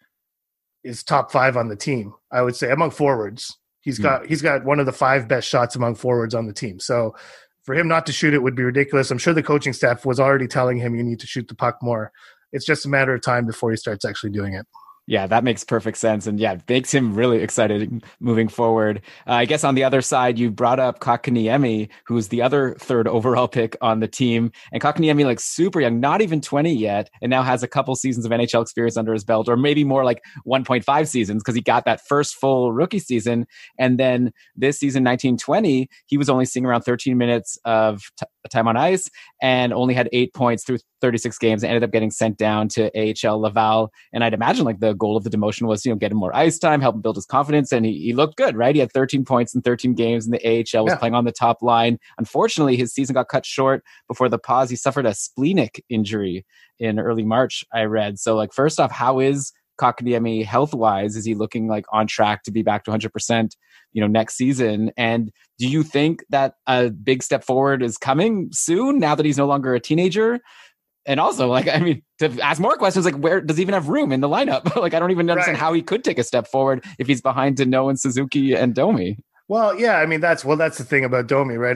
[SPEAKER 4] top 5 on the team, I would say, among forwards. He's got one of the 5 best shots among forwards on the team. So for him not to shoot it would be ridiculous. I'm sure the coaching staff was already telling him you need to shoot the puck more. It's just a matter of time before he starts actually doing it.
[SPEAKER 3] Yeah, that makes perfect sense. And yeah, makes him really excited moving forward. I guess on the other side, you brought up Kotkaniemi, who's the other 3rd overall pick on the team. And Kotkaniemi, like super young, not even 20 yet, and now has a couple seasons of NHL experience under his belt, or maybe more like 1.5 seasons, because he got that first full rookie season. And then this season, 1920, he was only seeing around 13 minutes of time on ice and only had 8 points through 36 games and ended up getting sent down to AHL Laval. And I'd imagine like the goal of the demotion was, get him more ice time, help him build his confidence. And he looked good, right? He had 13 points in 13 games in the AHL, was playing on the top line. Unfortunately, his season got cut short before the pause. He suffered a splenic injury in early March, I read. So like, first off, how is Kotkaniemi health-wise? Is he looking like on track to be back to 100%, next season? And do you think that a big step forward is coming soon now that he's no longer a teenager? And also, to ask more questions, like where does he even have room in the lineup? I don't even understand how he could take a step forward if he's behind Deneau and Suzuki and Domi.
[SPEAKER 4] Well, yeah, that's the thing about Domi, right?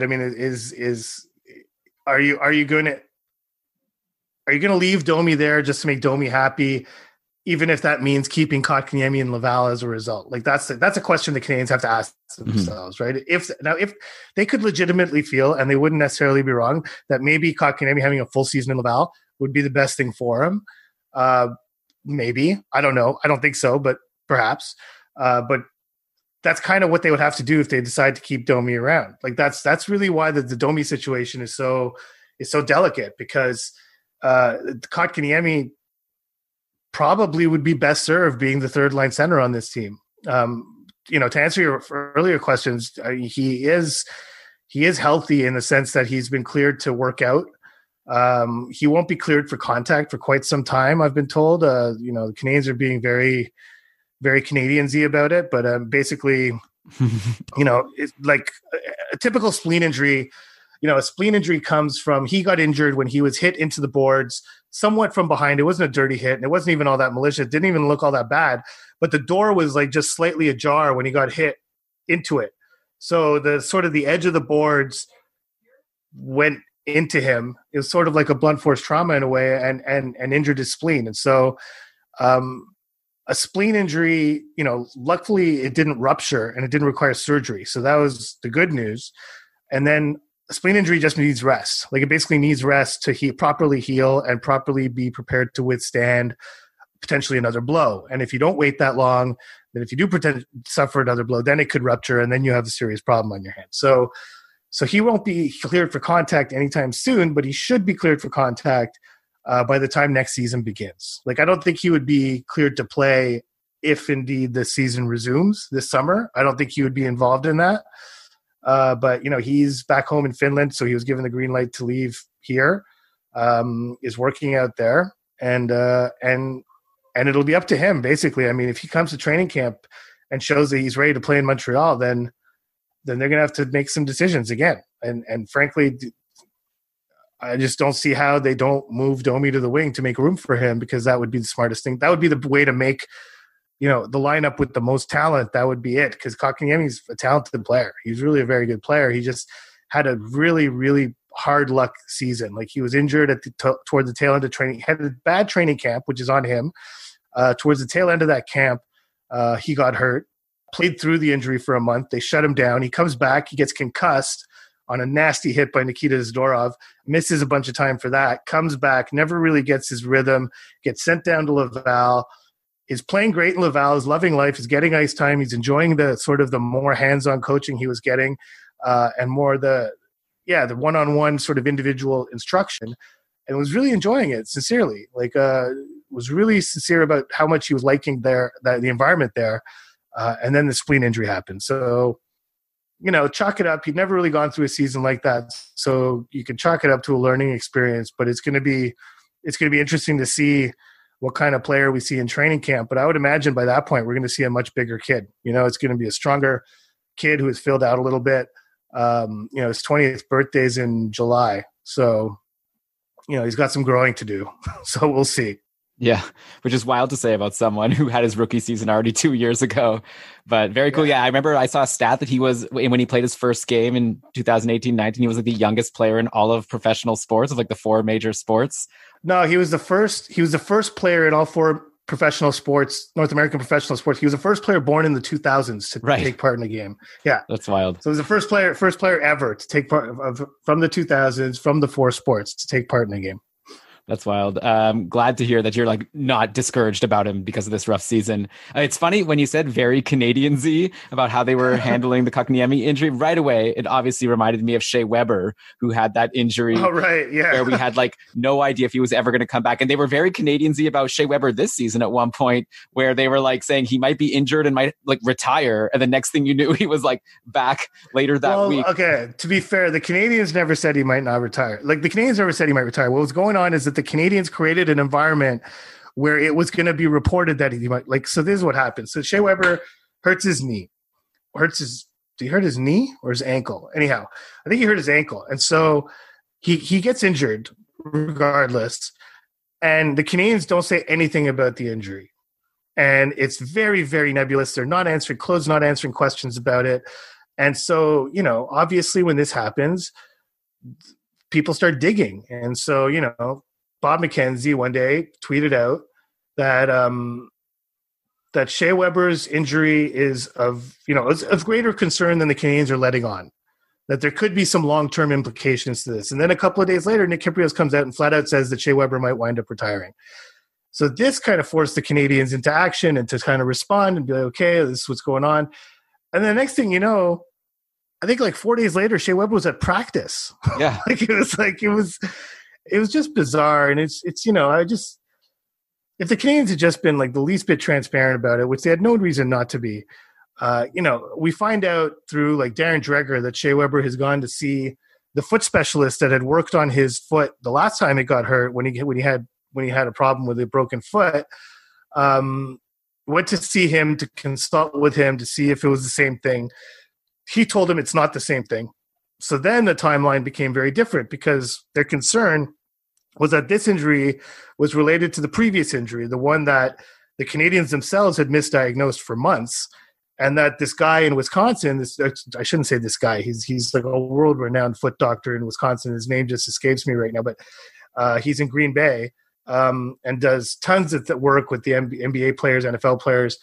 [SPEAKER 4] Are you going to leave Domi there just to make Domi happy, even if that means keeping Kotkaniemi and Laval as a result? Like that's a question the Canadiens have to ask themselves, right? If they could legitimately feel, and they wouldn't necessarily be wrong, that maybe Kotkaniemi having a full season in Laval would be the best thing for him. Maybe, I don't know. I don't think so, but perhaps. But that's kind of what they would have to do if they decide to keep Domi around. Like that's really why the Domi situation is so delicate, because Kotkaniemi probably would be best served being the 3rd line center on this team. To answer your earlier questions, he is healthy in the sense that he's been cleared to work out. He won't be cleared for contact for quite some time, I've been told. The Canadiens are being very, very Canadian-y about it, but basically, it's like a typical spleen injury. A spleen injury comes from, he got injured when he was hit into the boards somewhat from behind. It wasn't a dirty hit, and it wasn't even all that malicious. It didn't even look all that bad, but the door was like just slightly ajar when he got hit into it. So the edge of the boards went into him. It was sort of like a blunt force trauma in a way, and injured his spleen. And so a spleen injury, luckily it didn't rupture and it didn't require surgery. So that was the good news. And then a spleen injury just needs rest. Like it basically needs rest to properly heal and properly be prepared to withstand potentially another blow. And if you don't wait that long, then if you do suffer another blow, then it could rupture, and then you have a serious problem on your hands. So he won't be cleared for contact anytime soon, but he should be cleared for contact by the time next season begins. Like I don't think he would be cleared to play if indeed the season resumes this summer. I don't think he would be involved in that. But he's back home in Finland, so he was given the green light to leave here. Is working out there, and it'll be up to him basically. If he comes to training camp and shows that he's ready to play in Montreal, then they're going to have to make some decisions again. And frankly, I just don't see how they don't move Domi to the wing to make room for him, because that would be the smartest thing. That would be the way to make the lineup with the most talent. That would be it, because Kotkaniemi's a talented player. He's really a very good player. He just had a really, really hard luck season. Like he was injured toward the tail end of training. Had a bad training camp, which is on him. Towards the tail end of that camp, he got hurt, played through the injury for a month. They shut him down. He comes back. He gets concussed on a nasty hit by Nikita Zadorov, misses a bunch of time for that, comes back, never really gets his rhythm, gets sent down to Laval, is playing great in Laval, is loving life, is getting ice time, he's enjoying the sort of the more hands-on coaching he was getting. and more the one-on-one sort of individual instruction, and was really enjoying it sincerely. Was really sincere about how much he was liking the environment there. And then the spleen injury happened. So, chalk it up. He'd never really gone through a season like that. So you can chalk it up to a learning experience, but it's going to be interesting to see what kind of player we see in training camp. But I would imagine by that point, we're going to see a much bigger kid. It's going to be a stronger kid who has filled out a little bit. His 20th birthday's in July. So, he's got some growing to do. So we'll see.
[SPEAKER 3] Yeah, which is wild to say about someone who had his rookie season already 2 years ago. But very cool. Yeah, I remember I saw a stat that he was, when he played his first game in 2018-19, he was like the youngest player in all of professional sports, of like the 4 major sports.
[SPEAKER 4] No, he was the first player in all 4 professional sports, North American professional sports. He was the first player born in the 2000s to take part in a game. Yeah.
[SPEAKER 3] That's wild.
[SPEAKER 4] So he was the first player ever to take part from the 2000s, from the 4 sports, to take part in a game.
[SPEAKER 3] That's wild. Glad to hear that you're like not discouraged about him because of this rough season. It's funny when you said very Canadian-y about how they were handling the Kotkaniemi injury. Right away, it obviously reminded me of Shea Weber, who had that injury.
[SPEAKER 4] Oh, right. Yeah.
[SPEAKER 3] Where we had like no idea if he was ever going to come back. And they were very Canadian-y about Shea Weber this season at one point, where they were like saying he might be injured and might like retire. And the next thing you knew, he was like back later that week.
[SPEAKER 4] Okay. To be fair, the Canadiens never said he might not retire. Like the Canadiens never said he might retire. What was going on is that the Canadiens created an environment where it was going to be reported that he might, so this is what happened. So Shea Weber hurts his knee. Did he hurt his knee or his ankle? Anyhow, I think he hurt his ankle. And so he gets injured regardless. And the Canadiens don't say anything about the injury. And it's very, very nebulous. They're not answering questions about it. And so, obviously when this happens, people start digging. And so, Bob McKenzie one day tweeted out that that Shea Weber's injury is of greater concern than the Canadiens are letting on, that there could be some long-term implications to this. And then a couple of days later, Nick Kypreos comes out and flat out says that Shea Weber might wind up retiring. So this kind of forced the Canadiens into action and to kind of respond and be like, okay, this is what's going on. And the next thing you know, I think like 4 days later, Shea Weber was at practice.
[SPEAKER 3] Yeah.
[SPEAKER 4] It was just bizarre. And it's if the Canadiens had just been like the least bit transparent about it, which they had no reason not to be, we find out through like Darren Dreger that Shea Weber has gone to see the foot specialist that had worked on his foot the last time it got hurt when he had a problem with a broken foot. Went to see him to consult with him to see if it was the same thing. He told him it's not the same thing. So then the timeline became very different because their concern was that this injury was related to the previous injury, the one that the Canadiens themselves had misdiagnosed for months, and that this guy in Wisconsin, I shouldn't say this guy, he's like a world-renowned foot doctor in Wisconsin. His name just escapes me right now, but he's in Green Bay and does tons of work with the NBA players, NFL players.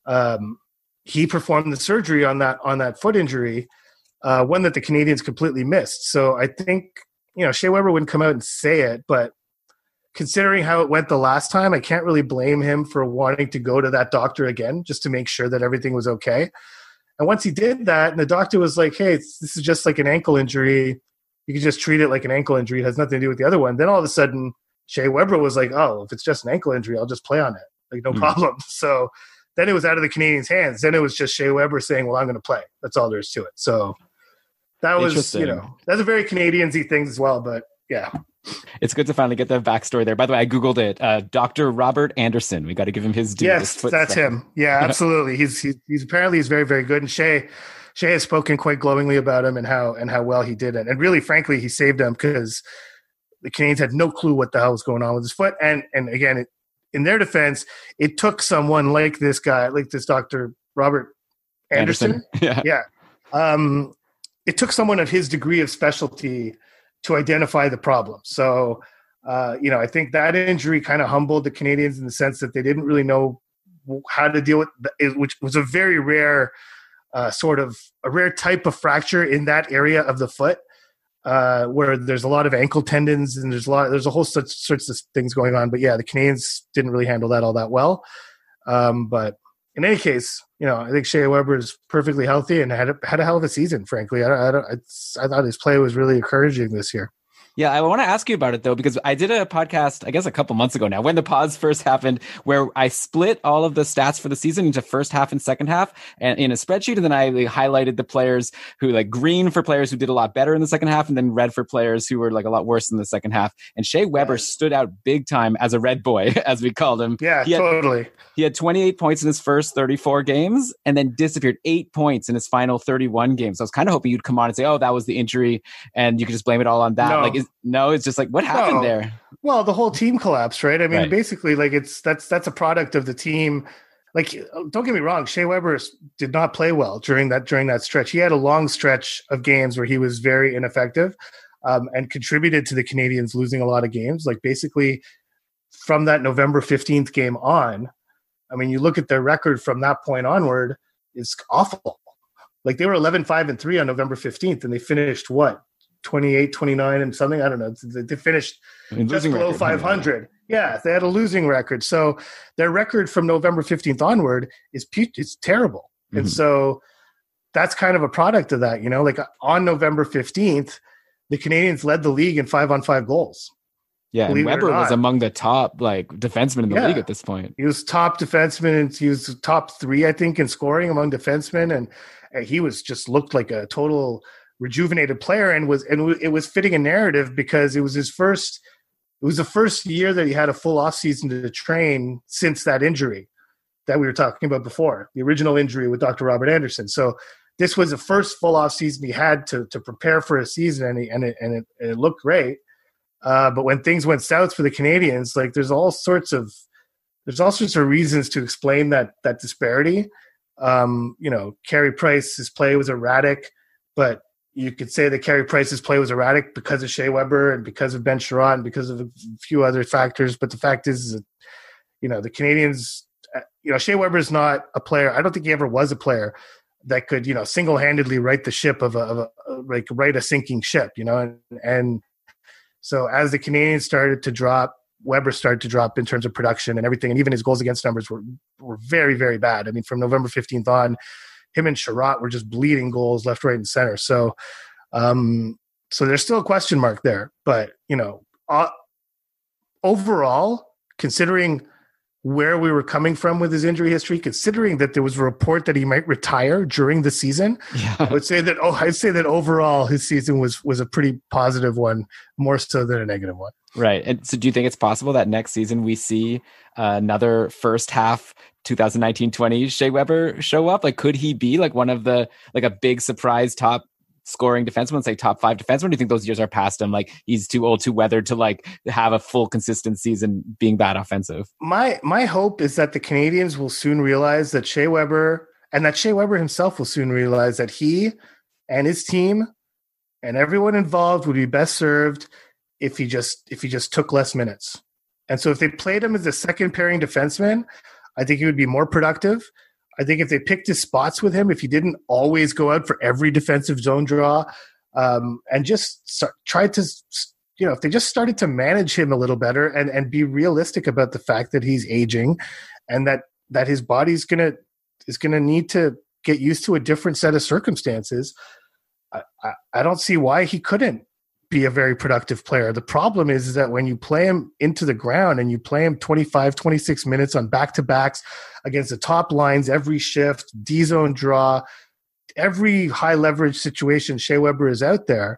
[SPEAKER 4] He performed the surgery on that foot injury, one that the Canadiens completely missed. So I think, Shea Weber wouldn't come out and say it, but considering how it went the last time, I can't really blame him for wanting to go to that doctor again just to make sure that everything was okay. And once he did that, and the doctor was like, hey, this is just like an ankle injury. You can just treat it like an ankle injury. It has nothing to do with the other one. Then all of a sudden, Shea Weber was like, oh, if it's just an ankle injury, I'll just play on it. Like, no problem. So then it was out of the Canadiens' hands. Then it was just Shea Weber saying, well, I'm going to play. That's all there is to it. So that was, that's a very Canadian-y thing as well. But yeah.
[SPEAKER 3] It's good to finally get the backstory there. By the way, I Googled it. Dr. Robert Anderson. We got to give him his due.
[SPEAKER 4] Yes, that's him. Yeah, absolutely. He's apparently very, very good. And Shea has spoken quite glowingly about him and how well he did it. And really, frankly, he saved him because the Canadiens had no clue what the hell was going on with his foot. And again, in their defense, it took someone like this guy, like this Dr. Robert Anderson. Yeah. It took someone of his degree of specialty to identify the problem. So, I think that injury kind of humbled the Canadiens in the sense that they didn't really know how to deal with it, which was a very rare rare type of fracture in that area of the foot, where there's a lot of ankle tendons and there's a whole sorts of things going on. But yeah, the Canadiens didn't really handle that all that well. But in any case, I think Shea Weber is perfectly healthy and had a hell of a season. Frankly, I thought his play was really encouraging this year.
[SPEAKER 3] Yeah, I want to ask you about it, though, because I did a podcast, I guess a couple months ago now, when the pause first happened, where I split all of the stats for the season into first half and second half and in a spreadsheet. And then I highlighted the players who, like, green for players who did a lot better in the second half, and then red for players who were like a lot worse in the second half. And Shea Weber stood out big time as a red boy, as we called him.
[SPEAKER 4] Yeah, totally.
[SPEAKER 3] He had 28 points in his first 34 games and then disappeared 8 points in his final 31 games. So I was kind of hoping you'd come on and say, oh, that was the injury, and you could just blame it all on that.
[SPEAKER 4] No.
[SPEAKER 3] It's just like, what happened there?
[SPEAKER 4] Well, the whole team collapsed, right? I mean, basically, like, that's a product of the team. Like, don't get me wrong, Shea Weber did not play well during that stretch. He had a long stretch of games where he was very ineffective, and contributed to the Canadiens losing a lot of games. Like, basically, from that November 15th game on, I mean, you look at their record from that point onward, it's awful. Like, they were 11-5-3 on November 15th, and they finished what? 28, 29 and something. I don't know. They finished just below 500. Yeah, they had a losing record. So their record from November 15th onward is terrible. Mm-hmm. And so that's kind of a product of that, like on November 15th, the Canadiens led the league in 5-on-5 goals.
[SPEAKER 3] Yeah, and Weber was among the top defensemen in the league at this point.
[SPEAKER 4] He was top defenseman, and he was top 3, I think, in scoring among defensemen, and he was just looked like a total rejuvenated player, and it was fitting a narrative because it was the first year that he had a full off season to train since that injury that we were talking about before, the original injury with Dr. Robert Anderson. So this was the first full off season he had to prepare for a season, and it looked great. But when things went south for the Canadiens, like, there's all sorts of reasons to explain that disparity. Carey Price's play was erratic, but you could say that Carey Price's play was erratic because of Shea Weber and because of Ben Sherratt and because of a few other factors. But the fact is that, the Canadiens, Shea Weber is not a player. I don't think he ever was a player that could, single-handedly right the ship right a sinking ship, and so as the Canadiens started to drop, Weber started to drop in terms of production and everything. And even his goals against numbers were very, very bad. I mean, from November 15th on, him and Sherratt were just bleeding goals left, right, and center. So, so there's still a question mark there. But, overall, considering where we were coming from with his injury history, considering that there was a report that he might retire during the season, I'd say that overall his season was a pretty positive one, more so than a negative one.
[SPEAKER 3] Right. And so do you think it's possible that next season we see another first half 2019-20 Shea Weber show up? Like, could he be like one of the, like, a big surprise top scoring defenseman, say top 5 defenseman? Do you think those years are past him? Like, he's too old, too weathered to like have a full consistent season being that offensive? My hope is that the Canadiens will soon realize that Shea Weber himself will soon realize that he and his team and everyone involved would be best served if he just took less minutes. And so if they played him as a second pairing defenseman, I think he would be more productive. I think if they picked his spots with him, if he didn't always go out for every defensive zone draw, and just tried to, if they just started to manage him a little better and be realistic about the fact that he's aging and that his body's is gonna need to get used to a different set of circumstances, I don't see why he couldn't be a very productive player. The problem is that when you play him into the ground and you play him 25, 26 minutes on back-to-backs against the top lines, every shift, D-zone draw, every high-leverage situation Shea Weber is out there,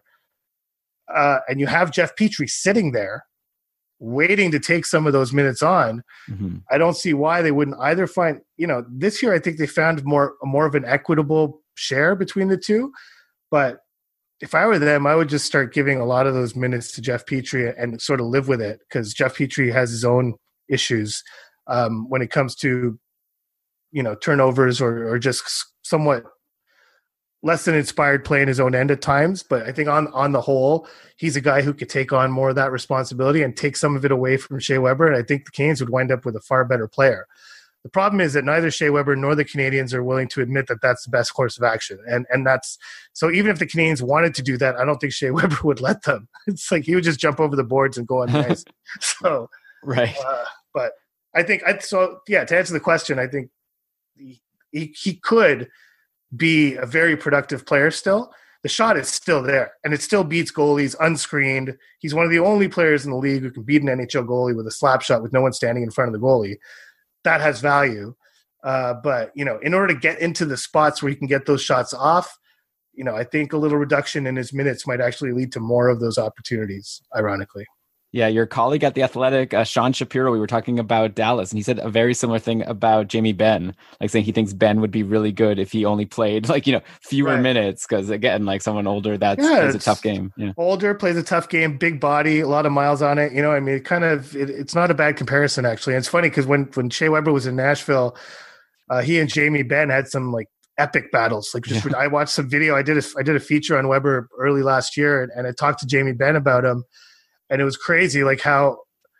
[SPEAKER 3] and you have Jeff Petrie sitting there waiting to take some of those minutes on, I don't see why they wouldn't either find, this year I think they found more of an equitable share between the two, but if I were them, I would just start giving a lot of those minutes to Jeff Petrie and sort of live with it, because Jeff Petrie has his own issues when it comes to, turnovers or just somewhat less than inspired play in his own end at times. But I think on the whole, he's a guy who could take on more of that responsibility and take some of it away from Shea Weber. And I think the Canes would wind up with a far better player. The problem is that neither Shea Weber nor the Canadiens are willing to admit that that's the best course of action. And that's, so even if the Canadiens wanted to do that, I don't think Shea Weber would let them. It's like he would just jump over the boards and go on ice. Right. But I think, to answer the question, I think
[SPEAKER 4] he could be a very productive player still. The shot is still there, and it still beats goalies unscreened. He's one of the only players in the league who can beat an NHL goalie with a slap shot with no one standing in front of the goalie. That has value. But, in order to get into the spots where he can get those shots off, I think a little reduction in his minutes might actually lead to more of those opportunities, ironically.
[SPEAKER 3] Yeah, your colleague at The Athletic, Sean Shapiro, we were talking about Dallas, and he said a very similar thing about Jamie Benn, like saying he thinks Ben would be really good if he only played fewer minutes, because again, like someone older, that's a tough game. Yeah.
[SPEAKER 4] Older, plays a tough game, big body, a lot of miles on it. It's not a bad comparison, actually. And it's funny because when Shea Weber was in Nashville, he and Jamie Benn had some epic battles. I watched some video. I did a feature on Weber early last year, and I talked to Jamie Benn about him. And it was crazy, how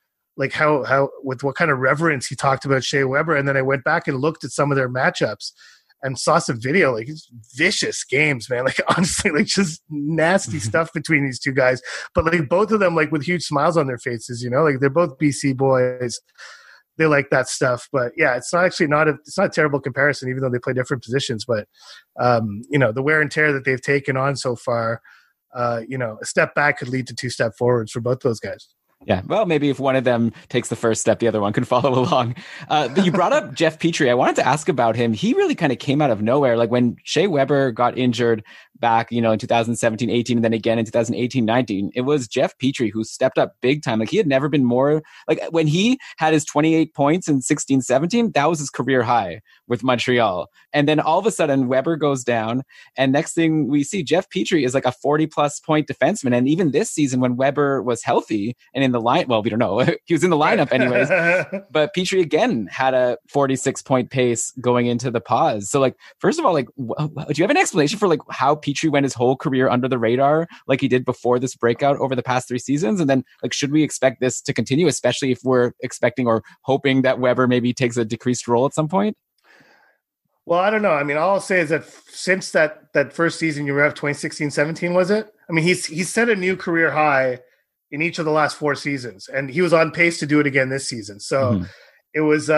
[SPEAKER 4] with what kind of reverence he talked about Shea Weber. And then I went back and looked at some of their matchups and saw some video, it's vicious games, man. Honestly, just nasty stuff between these two guys. But both of them, with huge smiles on their faces, they're both BC boys. They like that stuff. But yeah, it's not a terrible comparison, even though they play different positions. But the wear and tear that they've taken on so far, a step back could lead to 2 step forwards for both those guys.
[SPEAKER 3] Yeah, well, maybe if one of them takes the first step, the other one can follow along. You brought up Jeff Petrie. I wanted to ask about him. He really kind of came out of nowhere. When Shea Weber got injured back, in 2017-18, and then again in 2018-19, it was Jeff Petrie who stepped up big time. He had never been more, when he had his 28 points in 16-17, that was his career high with Montreal. And then all of a sudden, Weber goes down, and next thing we see, Jeff Petrie is a 40-plus point defenseman. And even this season, when Weber was healthy and in the line, well, we don't know, he was in the lineup anyways, but Petrie again had a 46-point pace going into the pause. So first of all, do you have an explanation for how Petrie went his whole career under the radar like he did before this breakout over the past 3 seasons? And then should we expect this to continue, especially if we're expecting or hoping that Weber maybe takes a decreased role at some point?
[SPEAKER 4] Well, I don't know. All I'll say is that since that first season you were at 2016-17, was it? He's set a new career high in each of the last 4 seasons, and he was on pace to do it again this season. So it was,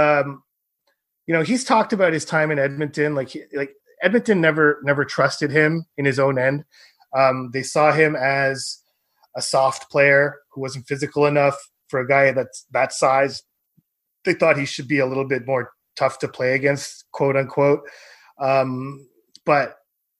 [SPEAKER 4] he's talked about his time in Edmonton. Edmonton never trusted him in his own end. They saw him as a soft player who wasn't physical enough for a guy that's that size. They thought he should be a little bit more tough to play against, quote unquote. But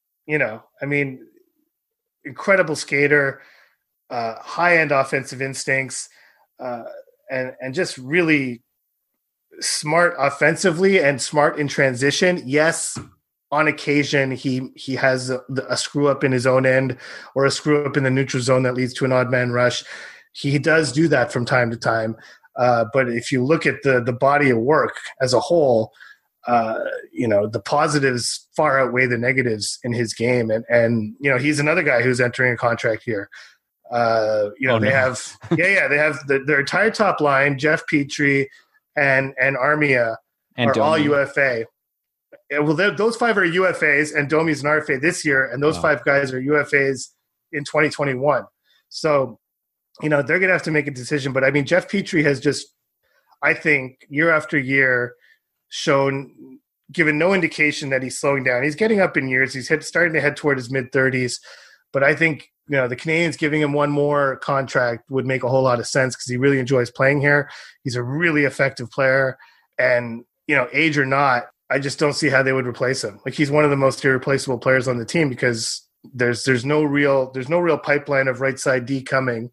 [SPEAKER 4] incredible skater, high-end offensive instincts, and just really smart offensively and smart in transition. Yes, on occasion he has a screw up in his own end or a screw up in the neutral zone that leads to an odd man rush. He does do that from time to time. But if you look at the body of work as a whole, the positives far outweigh the negatives in his game. And he's another guy who's entering a contract here. They have their entire top line, Jeff Petrie and Armia are Domi. All UFA. Well, those 5 are UFAs, and Domi's an RFA this year, and those 5 guys are UFAs in 2021. So, they're going to have to make a decision. But Jeff Petrie has just, I think, year after year given no indication that he's slowing down. He's getting up in years. He's starting to head toward his mid-30s. But I think, the Canadiens giving him one more contract would make a whole lot of sense because he really enjoys playing here. He's a really effective player. And, age or not, I just don't see how they would replace him. He's one of the most irreplaceable players on the team because there's no real pipeline of right side D coming.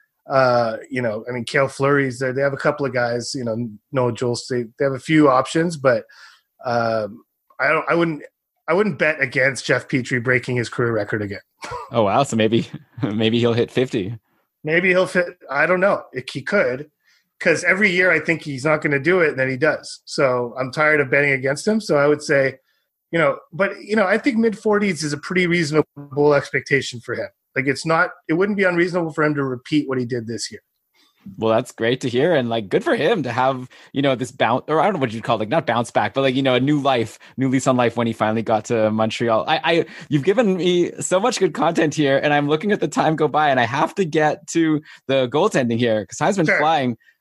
[SPEAKER 4] Cale Fleury's there. They have a couple of guys, Noah Jules. They have a few options, but I wouldn't bet against Jeff Petrie breaking his career record again.
[SPEAKER 3] Oh wow! So maybe he'll hit 50.
[SPEAKER 4] Maybe he'll fit. I don't know. He could, because every year I think he's not going to do it, and then he does. So I'm tired of betting against him. So I would say, I think mid-40s is a pretty reasonable expectation for him. It wouldn't be unreasonable for him to repeat what he did this year.
[SPEAKER 3] Well, that's great to hear. And good for him to have, this bounce, or I don't know what you'd call it, not bounce back, but a new lease on life when he finally got to Montreal. You've given me so much good content here, and I'm looking at the time go by, and I have to get to the goaltending here because time's been flying.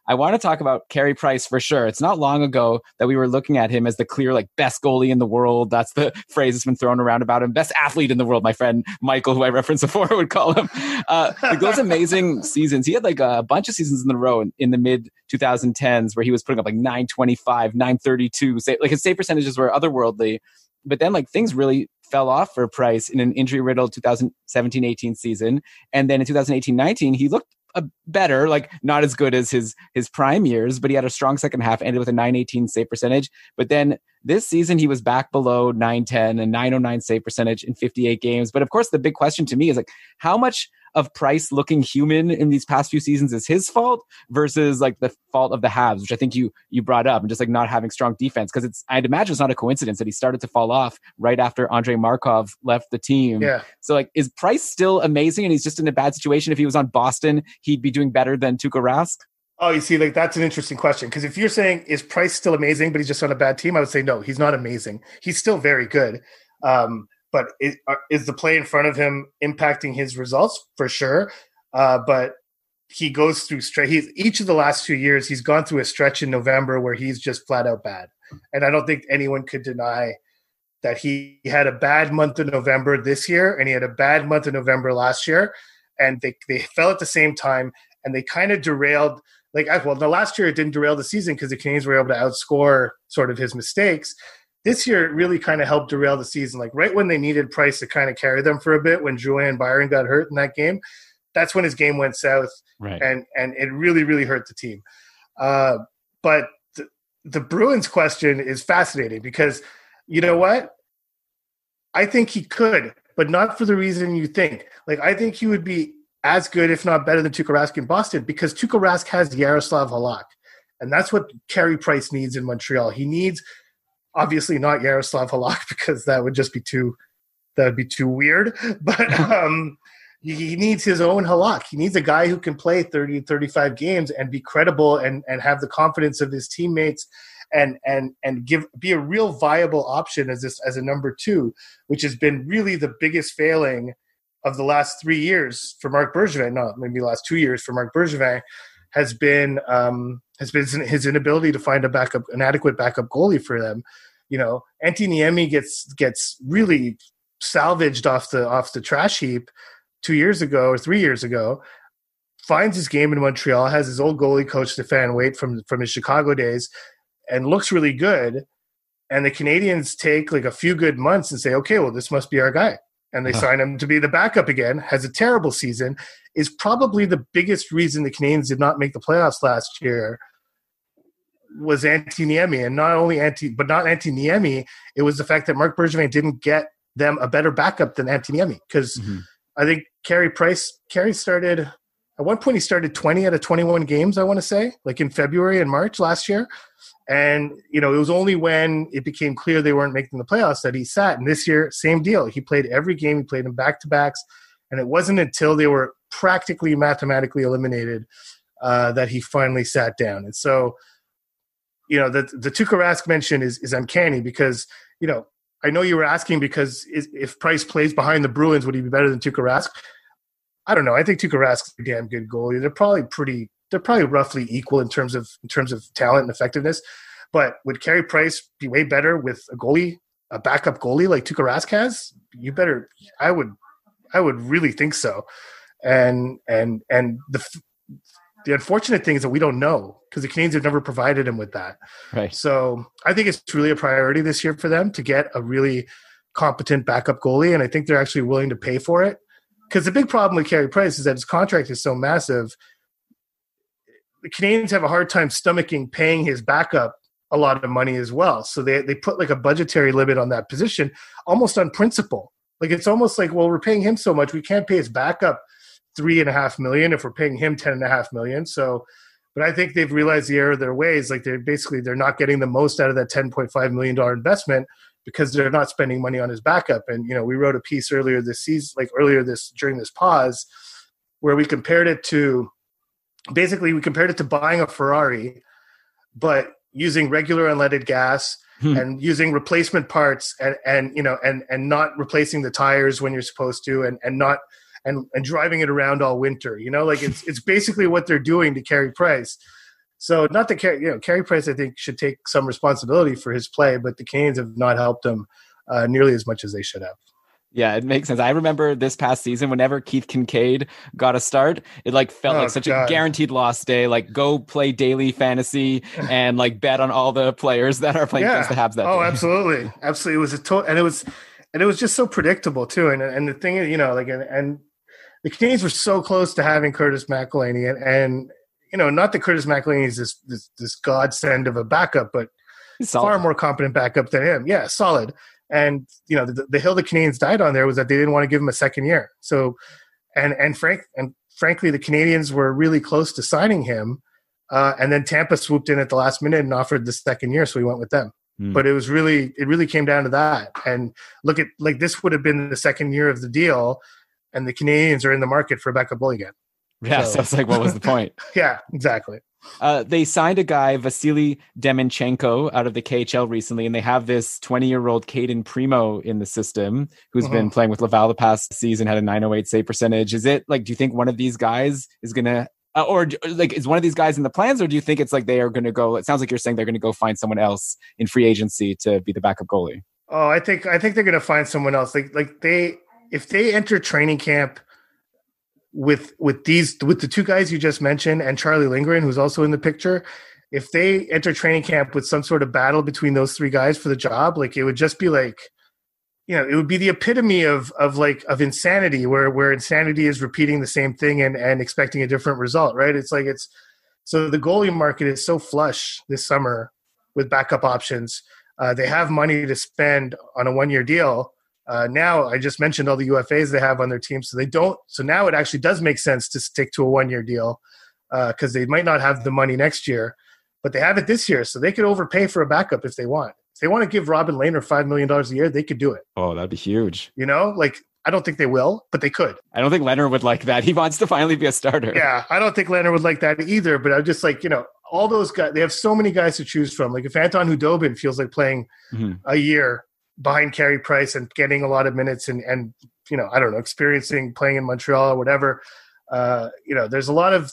[SPEAKER 3] I want to talk about Carey Price for sure. It's not long ago that we were looking at him as the clear, like, best goalie in the world. That's the phrase that's been thrown around about him. Best athlete in the world, my friend Michael, who I referenced before, would call him. Like those amazing seasons. He had like a bunch of seasons in a row in the mid 2010s where he was putting up like 925, 932. Like his save percentages were otherworldly. But then like things really fell off for Price in an injury-riddled 2017-18 season. And then in 2018-19, he looked better, like not as good as his prime years, but he had a strong second half, ended with a 918 save percentage. But then this season, he was back below 910 and 909 save percentage in 58 games. But of course, the big question to me is like, how much of Price looking human in these past few seasons is his fault versus like the fault of the Habs, which I think you brought up, and just like not having strong defense. Because I'd imagine it's not a coincidence that he started to fall off right after Andrei Markov left the team.
[SPEAKER 4] Yeah.
[SPEAKER 3] So like, is Price still amazing and he's just in a bad situation? If he was on Boston, he'd be doing better than Tuukka Rask?
[SPEAKER 4] Oh, you see, like that's an interesting question. Because if you're saying, is Price still amazing, but he's just on a bad team? I would say, no, he's not amazing. He's still very good. But is the play in front of him impacting his results? For sure. But he goes through each of the last 2 years, he's gone through a stretch in November where he's just flat out bad. And I don't think anyone could deny that he had a bad month in November this year, and he had a bad month in November last year. And they fell at the same time, and they kind of derailed. The last year it didn't derail the season because the Canadiens were able to outscore sort of his mistakes. This year, it really kind of helped derail the season. Like right when they needed Price to kind of carry them for a bit, when Drouin and Byron got hurt in that game, that's when his game went south,
[SPEAKER 1] right?
[SPEAKER 4] And it really, really hurt the team. But the Bruins question is fascinating because you know what? I think he could, but not for the reason you think. Like I think he would be as good, if not better, than Tuukka Rask in Boston because Tuukka Rask has Yaroslav Halak, and that's what Carey Price needs in Montreal. He needs. Obviously not Yaroslav Halak because that would be too weird. But he needs his own Halak. He needs a guy who can play 30, 35 games and be credible and have the confidence of his teammates and be a real viable option as a number two, which has been really the biggest failing of the last 3 years for Marc Bergevin. No, maybe the last 2 years for Marc Bergevin has been his inability to find an adequate backup goalie for them. You know, Antti Niemi gets really salvaged off the trash heap 2 years ago or 3 years ago, finds his game in Montreal, has his old goalie coach Stefan Waite from his Chicago days, and looks really good. And the Canadiens take like a few good months and say, okay, well, this must be our guy. And they sign him to be the backup again, has a terrible season, is probably the biggest reason the Canadiens did not make the playoffs last year was Antti Niemi. And not Antti Niemi, it was the fact that Marc Bergevin didn't get them a better backup than Antti Niemi. Because I think Carey started, at one point he started 20 out of 21 games, I want to say, like in February and March last year. And, you know, it was only when it became clear they weren't making the playoffs that he sat. And this year, same deal. He played every game. He played in back-to-backs. And it wasn't until they were practically mathematically eliminated that he finally sat down. And so, you know, the Tuukka Rask mention is uncanny because, you know, I know you were asking because if Price plays behind the Bruins, would he be better than Tuukka Rask? I don't know. I think Tuukka Rask's a damn good goalie. They're probably roughly equal in terms of talent and effectiveness. But would Carey Price be way better with a backup goalie like Tuukka Rask has? I would really think so. And the unfortunate thing is that we don't know because the Canadiens have never provided him with that.
[SPEAKER 3] Right.
[SPEAKER 4] So I think it's really a priority this year for them to get a really competent backup goalie. And I think they're actually willing to pay for it. Because the big problem with Carey Price is that his contract is so massive. The Canadiens have a hard time stomaching paying his backup a lot of money as well. So they put like a budgetary limit on that position almost on principle. Like it's almost like, well, we're paying him so much, we can't pay his backup $3.5 million if we're paying him $10.5 million. So, but I think they've realized the error of their ways. Like they're not getting the most out of that $10.5 million investment because they're not spending money on his backup. And, you know, we wrote a piece during this pause where we compared it to buying a Ferrari, but using regular unleaded gas and using replacement parts and not replacing the tires when you're supposed to and driving it around all winter, you know, like it's basically what they're doing to Carey Price. So not that Carey Price, I think, should take some responsibility for his play, but the Canadiens have not helped him nearly as much as they should have.
[SPEAKER 3] Yeah, it makes sense. I remember this past season, whenever Keith Kincaid got a start, it like felt like such a guaranteed loss day. Like, go play daily fantasy and like bet on all the players that are playing against the Habs that day.
[SPEAKER 4] Absolutely. Absolutely. It was and it was just so predictable too. And the thing is, and the Canadiens were so close to having Curtis McElhinney and not that Curtis McElhinney is this godsend of a backup, but far more competent backup than him. Yeah, solid. And the hill the Canadiens died on there was that they didn't want to give him a second year. So, frankly, the Canadiens were really close to signing him, and then Tampa swooped in at the last minute and offered the second year, so we went with them. But it really came down to that. And look at this would have been the second year of the deal, and the Canadiens are in the market for a backup goalie again.
[SPEAKER 3] Yeah, so it's like, what was the point?
[SPEAKER 4] Yeah, exactly.
[SPEAKER 3] They signed a guy, Vasily Demenchenko, out of the KHL recently, and they have this 20-year-old Caden Primo in the system who's been playing with Laval the past season, had a .908 save percentage. Is it like, do you think one of these guys is going to, or like, is one of these guys in the plans, or do you think it's like they are going to go, it sounds like you're saying they're going to go find someone else in free agency to be the backup goalie?
[SPEAKER 4] Oh, I think they're going to find someone else. If they enter training camp with the two guys you just mentioned and Charlie Lindgren, who's also in the picture, if they enter training camp with some sort of battle between those three guys for the job, like, it would just be like, it would be the epitome of insanity, where insanity is repeating the same thing and expecting a different result, right? So the goalie market is so flush this summer with backup options. They have money to spend on a 1-year deal. Now, I just mentioned all the UFAs they have on their team, so now it actually does make sense to stick to a 1-year deal because they might not have the money next year, but they have it this year, so they could overpay for a backup if they want. If they want to give Robin Lehner $5 million a year, they could do it.
[SPEAKER 3] Oh, that'd be huge.
[SPEAKER 4] I don't think they will, but they could.
[SPEAKER 3] I don't think Lehner would like that. He wants to finally be a starter.
[SPEAKER 4] Yeah, I don't think Lehner would like that either, but I'm just like, all those guys, they have so many guys to choose from. Like, if Anton Hudobin feels like playing a year behind Carey Price and getting a lot of minutes and I don't know, experiencing playing in Montreal or whatever, there's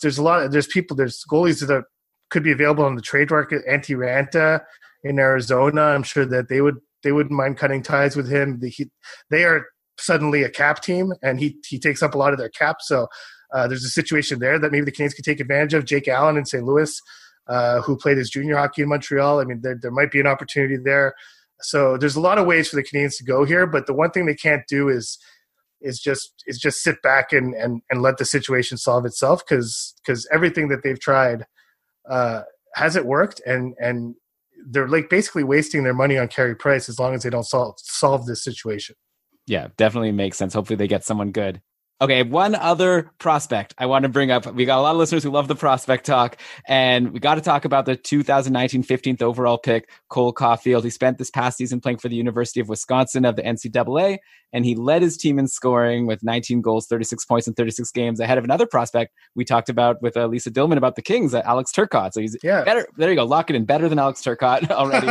[SPEAKER 4] goalies that could be available on the trade market. Antti Ranta in Arizona, I'm sure that they wouldn't mind cutting ties with him. They are suddenly a cap team, and he takes up a lot of their cap. So there's a situation there that maybe the Canadiens could take advantage of. Jake Allen in St. Louis, who played his junior hockey in Montreal. I mean, there might be an opportunity there. So there's a lot of ways for the Canadiens to go here, but the one thing they can't do is just sit back and let the situation solve itself, because everything that they've tried hasn't worked, and they're like basically wasting their money on Carey Price as long as they don't solve this situation.
[SPEAKER 3] Yeah, definitely makes sense. Hopefully they get someone good. Okay, one other prospect I want to bring up. We got a lot of listeners who love the prospect talk, and we got to talk about the 2019 15th overall pick, Cole Caulfield. He spent this past season playing for the University of Wisconsin of the NCAA, and he led his team in scoring with 19 goals, 36 points in 36 games, ahead of another prospect we talked about with Lisa Dillman about the Kings, Alex Turcotte. So he's better. There you go. Lock it in. Better than Alex Turcotte already.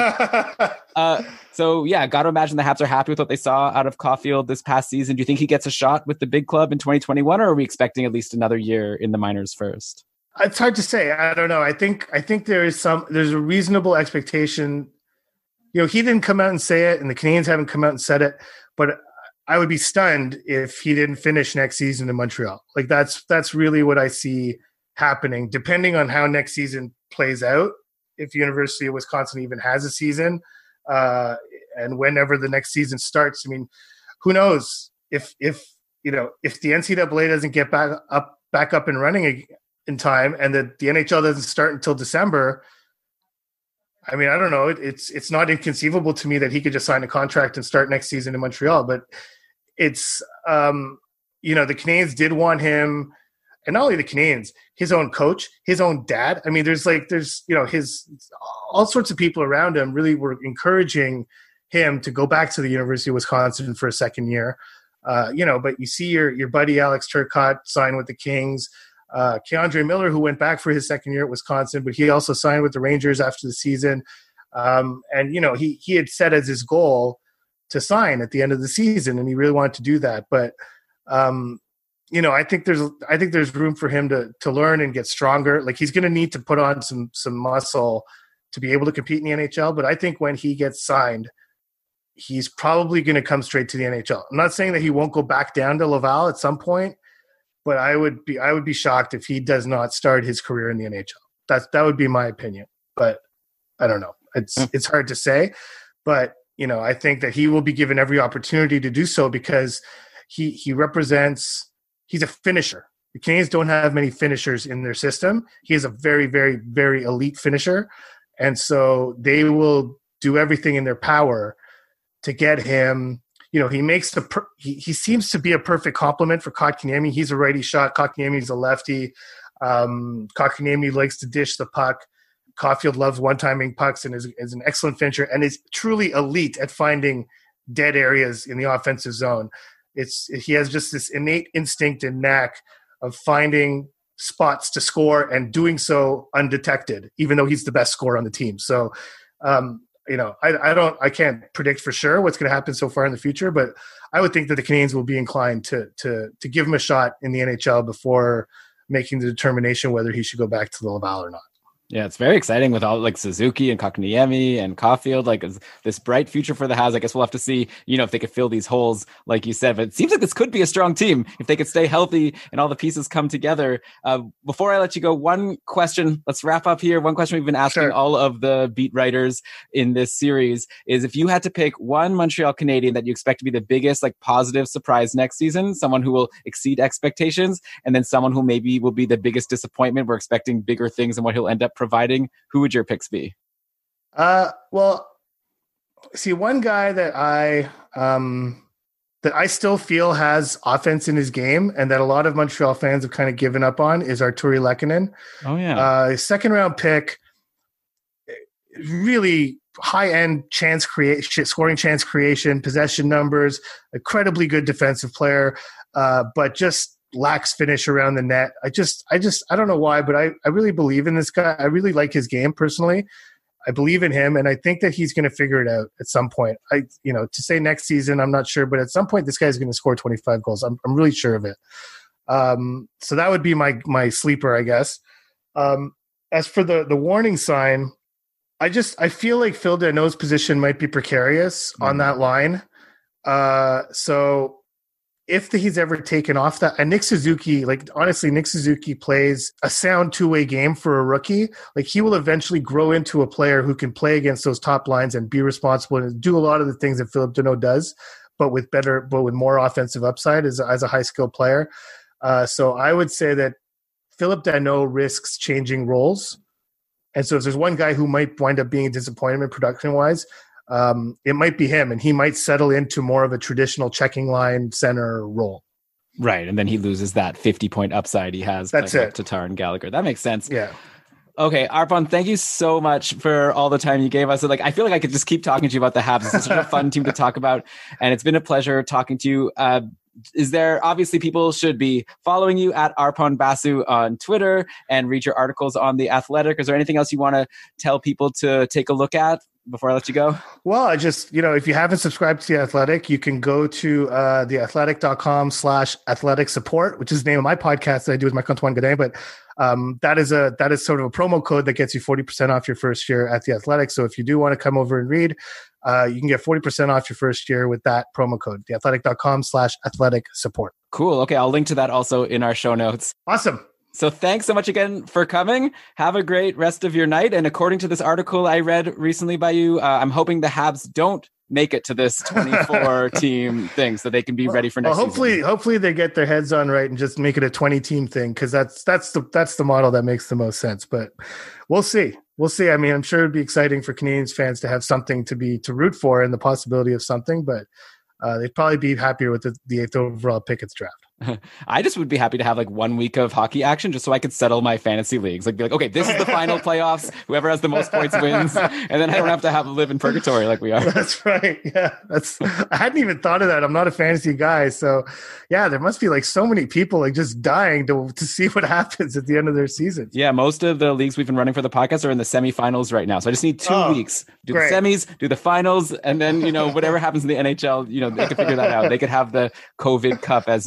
[SPEAKER 3] So yeah, got to imagine the Habs are happy with what they saw out of Caulfield this past season. Do you think he gets a shot with the big club in 2021, or are we expecting at least another year in the minors first?
[SPEAKER 4] It's hard to say. I don't know. I think there's a reasonable expectation. He didn't come out and say it, and the Canadiens haven't come out and said it, but I would be stunned if he didn't finish next season in Montreal. Like, that's really what I see happening, depending on how next season plays out. If University of Wisconsin even has a season, and whenever the next season starts, I mean, who knows if the NCAA doesn't get back up and running in time, and the NHL doesn't start until December. I mean, I don't know. It's not inconceivable to me that he could just sign a contract and start next season in Montreal. But it's the Canadiens did want him, and not only the Canadiens, his own coach, his own dad. I mean, there's his all sorts of people around him really were encouraging him to go back to the University of Wisconsin for a second year. But you see your buddy Alex Turcotte sign with the Kings. Keandre Miller, who went back for his second year at Wisconsin, but he also signed with the Rangers after the season. He had set as his goal to sign at the end of the season, and he really wanted to do that. But I think there's room for him to learn and get stronger. Like, he's going to need to put on some muscle to be able to compete in the NHL. But I think when he gets signed, he's probably going to come straight to the NHL. I'm not saying that he won't go back down to Laval at some point, but I would be shocked if he does not start his career in the NHL. That would be my opinion. But I don't know. It's hard to say. But I think that he will be given every opportunity to do so because he represents. He's a finisher. The Canadiens don't have many finishers in their system. He is a very, very, very elite finisher. And so they will do everything in their power to get him. He seems to be a perfect complement for Kotkaniemi. He's a righty shot. Kotkaniemi's a lefty. Kotkaniemi likes to dish the puck. Caulfield loves one-timing pucks and is an excellent finisher and is truly elite at finding dead areas in the offensive zone. He has just this innate instinct and knack of finding spots to score and doing so undetected, even though he's the best scorer on the team. So, I can't predict for sure what's going to happen so far in the future, but I would think that the Canadiens will be inclined to give him a shot in the NHL before making the determination whether he should go back to the Laval or not.
[SPEAKER 3] Yeah, it's very exciting with all like Suzuki and Kotkaniemi and Caulfield, like this bright future for the Habs. I guess we'll have to see, if they could fill these holes, like you said. But it seems like this could be a strong team if they could stay healthy and all the pieces come together. Before I let you go, one question. Let's wrap up here. One question we've been asking all of the beat writers in this series is if you had to pick one Montreal Canadien that you expect to be the biggest, like positive surprise next season, someone who will exceed expectations, and then someone who maybe will be the biggest disappointment. We're expecting bigger things than what he'll end up providing. Who would your picks be?
[SPEAKER 4] Well, see, one guy that I still feel has offense in his game and that a lot of Montreal fans have kind of given up on is Artturi Lehkonen.
[SPEAKER 3] Oh yeah.
[SPEAKER 4] Second round pick, really high-end scoring chance creation, possession numbers, incredibly good defensive player, but just lacks finish around the net. I don't know why, but I really believe in this guy. I really like his game personally. I believe in him, and I think that he's going to figure it out at some point. To say next season, I'm not sure, but at some point, this guy's going to score 25 goals. I'm really sure of it. So that would be my sleeper, I guess. As for the warning sign, I feel like Phil Danault's position might be precarious on that line. So if he's ever taken off that, and Nick Suzuki plays a sound two-way game for a rookie. Like, he will eventually grow into a player who can play against those top lines and be responsible and do a lot of the things that Philip Danault does, but with more offensive upside as a high-skilled player. So I would say that Philip Danault risks changing roles. And so if there's one guy who might wind up being a disappointment production-wise, it might be him, and he might settle into more of a traditional checking line center role.
[SPEAKER 3] Right, and then he loses that 50-point upside he has.
[SPEAKER 4] That's it.
[SPEAKER 3] Tatar and Gallagher. That makes sense.
[SPEAKER 4] Yeah.
[SPEAKER 3] Okay, Arpon, thank you so much for all the time you gave us. I feel like I could just keep talking to you about the Habs. It's such a fun team to talk about, and it's been a pleasure talking to you. Obviously people should be following you at Arpon Basu on Twitter and read your articles on The Athletic. Is there anything else you want to tell people to take a look at before I let you go?
[SPEAKER 4] Well, I just, if you haven't subscribed to The Athletic, you can go to theathletic.com/athletic support, which is the name of my podcast that I do with Michael Antoine Godin. But that is sort of a promo code that gets you 40% off your first year at The Athletic. So if you do want to come over and read, you can get 40% off your first year with that promo code, theathletic.com/athletic support.
[SPEAKER 3] Cool. Okay. I'll link to that also in our show notes.
[SPEAKER 4] Awesome.
[SPEAKER 3] So thanks so much again for coming. Have a great rest of your night. And according to this article I read recently by you, I'm hoping the Habs don't make it to this 24 team thing so they can be ready for next season.
[SPEAKER 4] Hopefully they get their heads on right and just make it a 20 team thing, because that's the model that makes the most sense. But we'll see. I mean, I'm sure it'd be exciting for Canadiens fans to have something to root for and the possibility of something, but they'd probably be happier with the 8th overall pick at the draft.
[SPEAKER 3] I just would be happy to have 1 week of hockey action just so I could settle my fantasy leagues. Be okay, this is the final playoffs. Whoever has the most points wins. And then I don't have to live in purgatory like we are.
[SPEAKER 4] That's right. Yeah. I hadn't even thought of that. I'm not a fantasy guy. So yeah, there must be so many people just dying to see what happens at the end of their season.
[SPEAKER 3] Yeah. Most of the leagues we've been running for the podcast are in the semifinals right now. So I just need 2 weeks. Do great. The semis, do the finals, and then, whatever happens in the NHL, they can figure that out. They could have the COVID Cup, as Matt Duchene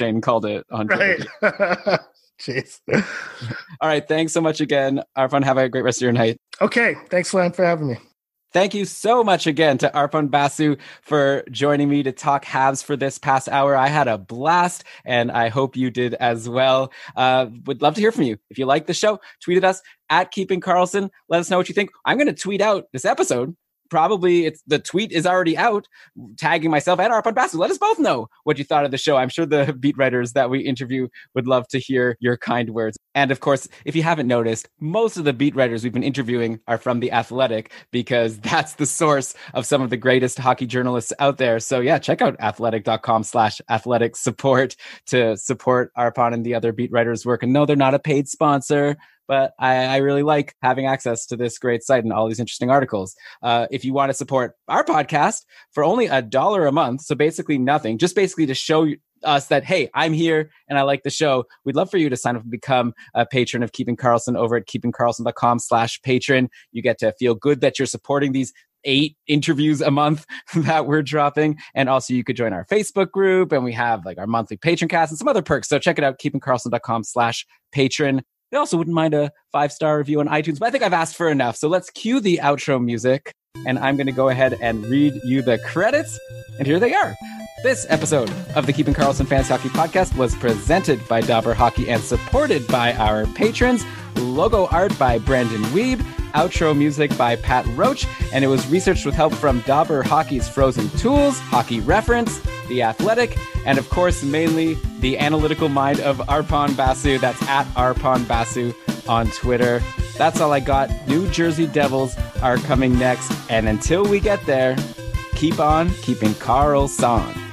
[SPEAKER 3] Shane called it on Twitter.
[SPEAKER 4] Right. Jeez.
[SPEAKER 3] All right. Thanks so much again, Arpon. Have a great rest of your night.
[SPEAKER 4] Okay. Thanks, Len, for having me.
[SPEAKER 3] Thank you so much again to Arpon Basu for joining me to talk Habs for this past hour. I had a blast, and I hope you did as well. Would love to hear from you. If you like the show, tweet at us at Keeping Karlsson. Let us know what you think. I'm going to tweet out this episode. Probably the tweet is already out, tagging myself and Arpon Basu. Let us both know what you thought of the show. I'm sure the beat writers that we interview would love to hear your kind words. And of course, if you haven't noticed, most of the beat writers we've been interviewing are from The Athletic, because that's the source of some of the greatest hockey journalists out there. So yeah, check out athletic.com/athletic support to support Arpon and the other beat writers' work. And no, they're not a paid sponsor, but I really like having access to this great site and all these interesting articles. If you want to support our podcast for only $1 a month, so basically nothing, just basically to show us that, hey, I'm here and I like the show, we'd love for you to sign up and become a patron of Keeping Karlsson over at keepingkarlsson.com/patron. You get to feel good that you're supporting these 8 interviews a month that we're dropping. And also you could join our Facebook group, and we have like our monthly patron cast and some other perks. So check it out, keepingkarlsson.com/patron. I also wouldn't mind a 5-star review on iTunes, but I think I've asked for enough. So let's cue the outro music, and I'm going to go ahead and read you the credits. And here they are. This episode of the Keeping Karlsson Fantasy Hockey Podcast was presented by Dauber Hockey and supported by our patrons. Logo art by Brandon Weeb. Outro music by Pat Roach. And it was researched with help from Dauber Hockey's Frozen Tools, Hockey Reference, The Athletic, and of course, mainly the analytical mind of Arpon Basu. That's at Arpon Basu on Twitter. That's all I got. New Jersey Devils are coming next. And until we get there, keep on keeping Karlsson.